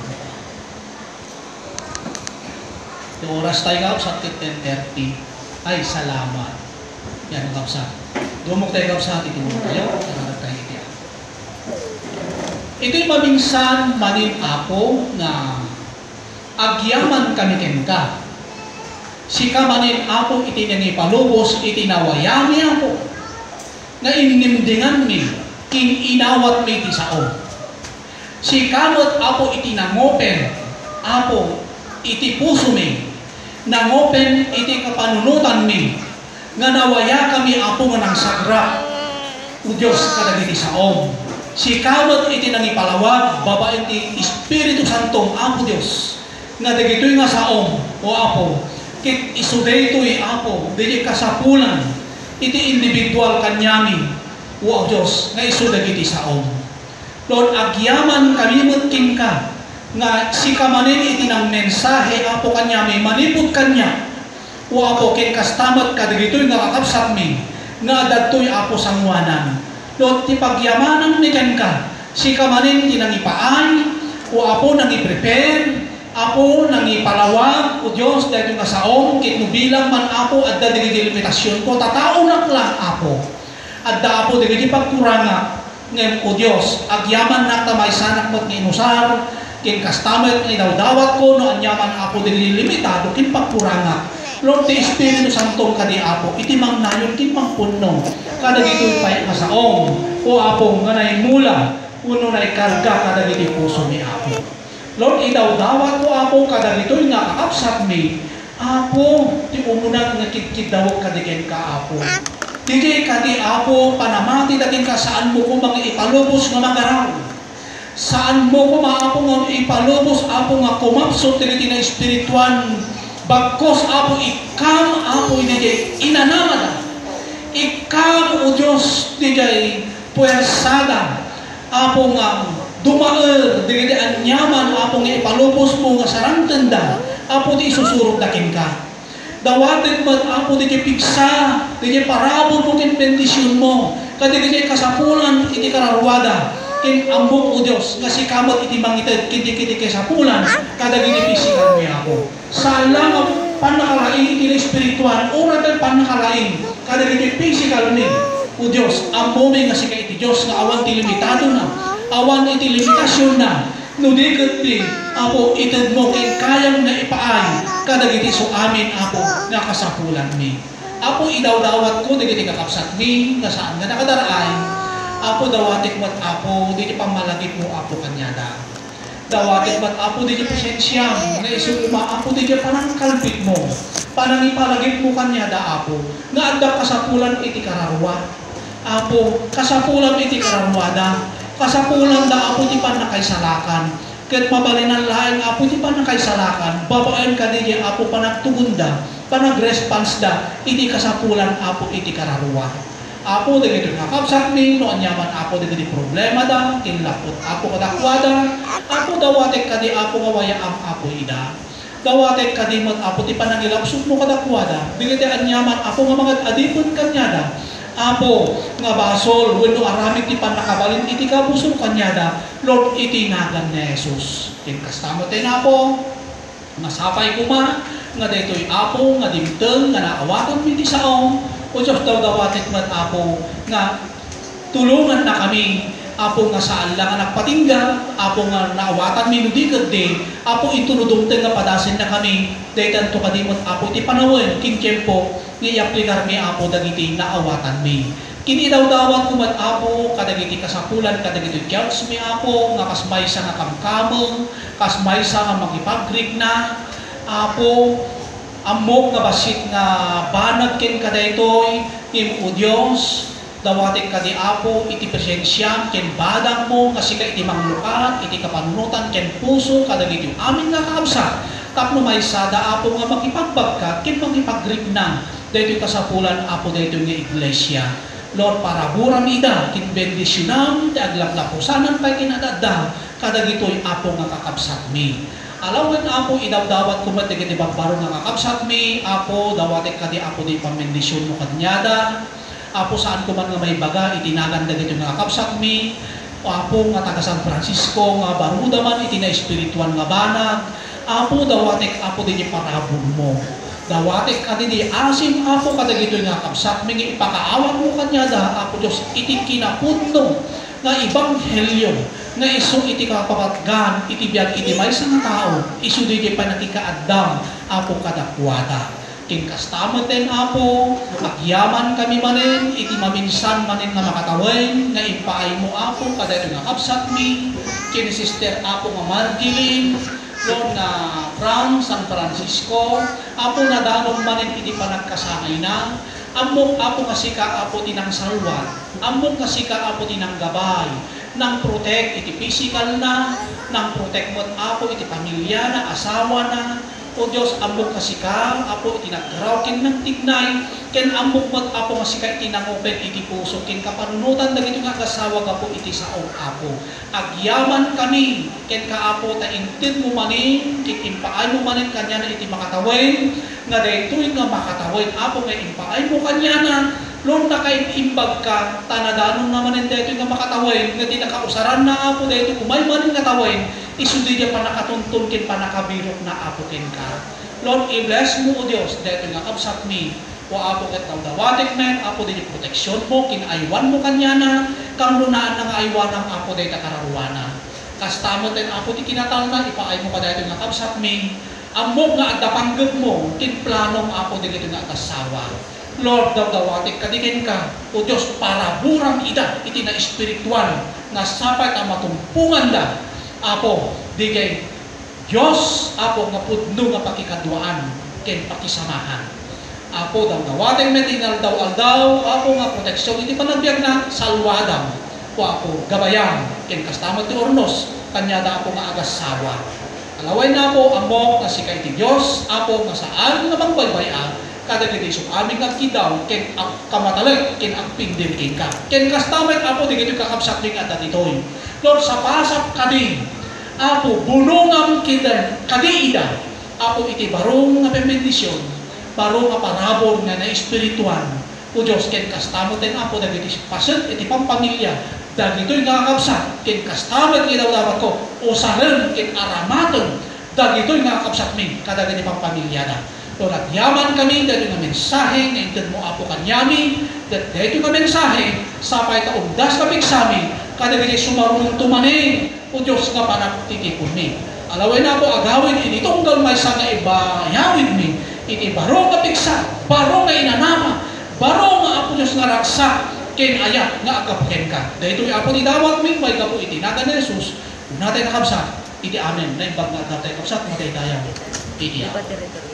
Yung oras tayo kakabsat 10:30 ay salamat. Yan ang kakabsat. Dumok tayo kakabsat iti mo tayo. Salamat tayo iti ako. Ito'y maminsan manin apo na agyaman kami kenka. Sika manin apo iti nanipalubos iti nawayami apo. Na inimdingan mi, inawat mi iti sao. Si kamot apo iti nangopen, apo iti puso mi, nangopen iti kapanunutan mi, nga nawaya kami apo nga nang sagra, o Diyos kadagiti sao. Si kamot iti nangipalawag, baba iti Espiritu Santong apo Diyos, nga dagitoy nga saom, o apo, kit isudaytoy apo, dili kasapulan, iti individual kanyami, o Diyos, nga iso dagiti saom. Lord, agyaman kami mutkin ka, nga si kamanin iti ng mensahe, apo kanyami, manipot kanya, o apo, kin kastamat ka, dagitoy nga kakabsat mi, nga dadtoy apo sangwanan. Lord, ti pagyamanan mi ken ka, si kamanin ti nangipaay, o apo nangiprepare, apo nangipalawag, o Diyos, dahil nga saom, kit nubilang man apo, at da digiti limitasyon ko, tataunak lang apo. At da apo digiti pagkuranga, ngayon, o Diyos, agyaman na tamay sanak mo't nginusar, kin kastamet ni dawdawat ko, no anyaman apo digiti limitado, kin pagkuranga. Lord, ti Espiritu Santong kadi apo, iti mangnayon, kin mangpunno, kada dito'y pay masaom, o apo, nga mula, uno na ikarga kadagiti puso mi Apo. Lord, idawdawat ko Apo kadagitoy nga kakapsat mi, Apo, ti umunag nga kidkidawag kadigen ka Apo. Dili kadi Apo, panamati dating ka saan mo ko mga ipalubos nga magaraw. Saan mo ko Apo nga ipalubos Apo nga kumapsot dili na espirituan. Bagkos Apo, ikam Apo dili inanamada. Ikam o Diyos dili puwersada. Apo nga dumaer dili anyaman Apo nga ipalubos mo nga sarang tenda. Apo di isusurog dakin ka. Dawatin mo Apo di piksa, di parabol mo kin bendisyon mo, kadi di kasapulan iti kararwada, kin ambok o Diyos, kasi kamot iti mangitid, kindi kasapulan, kada gini pisikan mo Apo. Salang panakalain iti na espiritual, ora tayo panakalain, kada gini pisikal ni, o Diyos, ambo may nga sika iti Diyos, nga awan ti limitado na, awan iti limitasyon na, no di kati, Apo, itad mo kay kayang na ipaay, kadagiti so amin, Apo, nga kasapulan mi. Apo, idawdawat ko, dagiti kakapsat mi, nga saan nga nakadaraay, Apo, dawatik mat Apo, diti pamalagit mo, Apo, kanyada. Dawatik mat Apo, diti pasensyam, nga isuma, Apo, diti panangkalpit mo, panangipalagit mo kanyada, Apo, nga adda kasapulan iti kararwa. Apo, kasapulan iti kararwada, kasapulan da Apo, di panakaisalakan. Ket mabalinan laing Apo di pa nakaisalakan, babaen ka di Apo panagtugunda, panagresponse da, iti kasapulan Apo iti kararwa. Apo dagiti kakapsat mi, no anyaman Apo dagiti problema da, kinlapot Apo kadakwada, Apo dawatek ka di Apo ngawaya ang Apo ida. Dawatek ka di mat Apo di panangilapsot mo kadakwada, dagiti anyaman Apo nga mga adipon kanyada. Apo nga basol wenno aramid ti panakabalin iti kapuso kanyada, Lord iti nagan ni Jesus. Ken kastamo ten Apo masapay kuma nga daytoy Apo nga dimteng nga naawatan mi ti saom o Dios dawatek man Apo nga tulungan na kami Apo nga saan lang nga nagpatingga, Apo nga naawatan mi nudigad di, Apo itunudumteng nga padasin na kami, daytan to kadimot Apo ti panawin king tiempo nga i-aplikar mi Apo dagiti naawatan mi. Kinidawdawan ko mat Apo kadagiti kasapulan kadagiti judge mi Apo nga kasmaysa nga kamkameng, kasmaysa nga magipagrig na Apo amok nga basit nga banag ken kadaytoy im o Dios. Dawatik ka di Apo, iti presensyam, ken badang mo, kasi ka iti manglukat, iti kapanunutan, ken puso, kadagiti amin nga kaamsa. Tapno may sada Apo nga makipagbagkat, ken makipagrig na, dahito kasapulan Apo dahito nga iglesia. Lord, para buram ida, ken bendisyonam, ti aglaplapusanan pa'y kinadada, kadagito'y Apo nga kakabsat mi. Alawan Apo, idawdawat ko matig iti bagbaro nga kakabsat mi, Apo, dawatik ka di Apo di pamendisyon mo kanyada, Apo saan ko man nga may baga, itinagan dagiti nga kapsat mi, Apo nga taga San Francisco, nga baruda man, iti na espirituan nga banag, Apo dawatek Apo di parabon mo. Dawatek ka di asim Apo kadagito nga kapsat mi, ipakaawat mo kanya da, Apo Diyos, iti kinapuno, nga ibanghelyo, nga iso iti kapapatgan, iti biyag iti may isang tao, iso di panakikaadam, Apo kadakwada. King kastama ten Apo, agyaman kami manen, iti maminsan manen nga makatawen, nga ipaay mo Apo, kada ito nga kapsat mi, kin sister Apo nga Margilin, Lord nga from San Francisco, Apo na danon manen iti panagkasangay na, amok Apo kasi ka Apo tinang salwat, amok kasi ka Apo tinang gabay, nang protect iti physical na, nang protect mo Apo iti pamilya na, asawa na, o Diyos, ambok kasika, Apo, itinagkaraw, ken ng tignay, ken ambok mat, Apo, masika, itinangopen, iti puso, ken kapanunutan, dagito nga kasawag, Apo, iti saong, Apo. Agyaman kami, ken ka, Apo, taintin mo manin, ken impaay mo manin, kanya na iti makatawen, nga daytoy nga makatawen, Apo, nga impaay mo kanya na, Lord, na kayo imbag ka, tanadanon naman daytoy nga makatawen, nga di nakausaran na, Apo, daytoy umay manin nga tawen, isudi niya pa nakatuntun kin pa nakabirok na Apo kin ka. Lord, i-bless mo o Diyos, dahil nga kapsat mi, o Apo kat dawatik men, Apo din yung proteksyon mo, kinaywan mo kanya na, kang lunaan na nga aywan ng Apo dahil kararuana. Kastamot din Apo di kinatal na, ipaay mo ka dahil nga kapsat mi, amok nga adapanggap mo, kin planong Apo din ito nga kasawa. Lord, dawatik kadikin ka, o Diyos, para burang ida, iti na espiritual, nga sapay ang matumpungan da Apo di kay Diyos Apo nga pudno nga pakikaduaan ken pakisamahan. Apo daw gawating metinal daw aldaw Apo nga proteksyon iti panagbiag na salwadam o Apo gabayan ken kastamat ti ornos kanya da Apo nga agasawa. Alaway na po amok nga si kay ti Diyos Apo nga saan nga mangbaybayan kada kiti so aming nagkidaw ken kamatalag ken agping dirking ka ken kastamat Apo di kiti kakabsat ning at ditoy Lord sa pasap kadi Apo bunongam kita kadi ida Apo iti barong nga bendisyon barong nga parabon nga na espirituan o Diyos ken kastamot ten Apo dagiti paset iti pampamilya dagitoy nga kakabsat ken kastamot iti dawdawan ko usahen ken aramaton dagitoy nga kakabsat min kadagiti pampamilya na o nagyaman kami dahil nga mensahe nga inted mo Apo kanyami dahil nga mensahe sapay ta umdas ka pigsami kadagiti sumarunong tumanin o Diyos nga panagtitipon mi alaway na po agawin initong galmay sa nga ibayawin mi iti barong nga piksa, barong nga inanama, barong nga Apo Diyos nga raksa, ken ayat nga agapken ka. Dahito Apo ni dawat min, may kapo iti nata ni Jesus, kung natin nakabsa, iti amen, na imbag nga natin kapsat, matay tayo, iti Apo.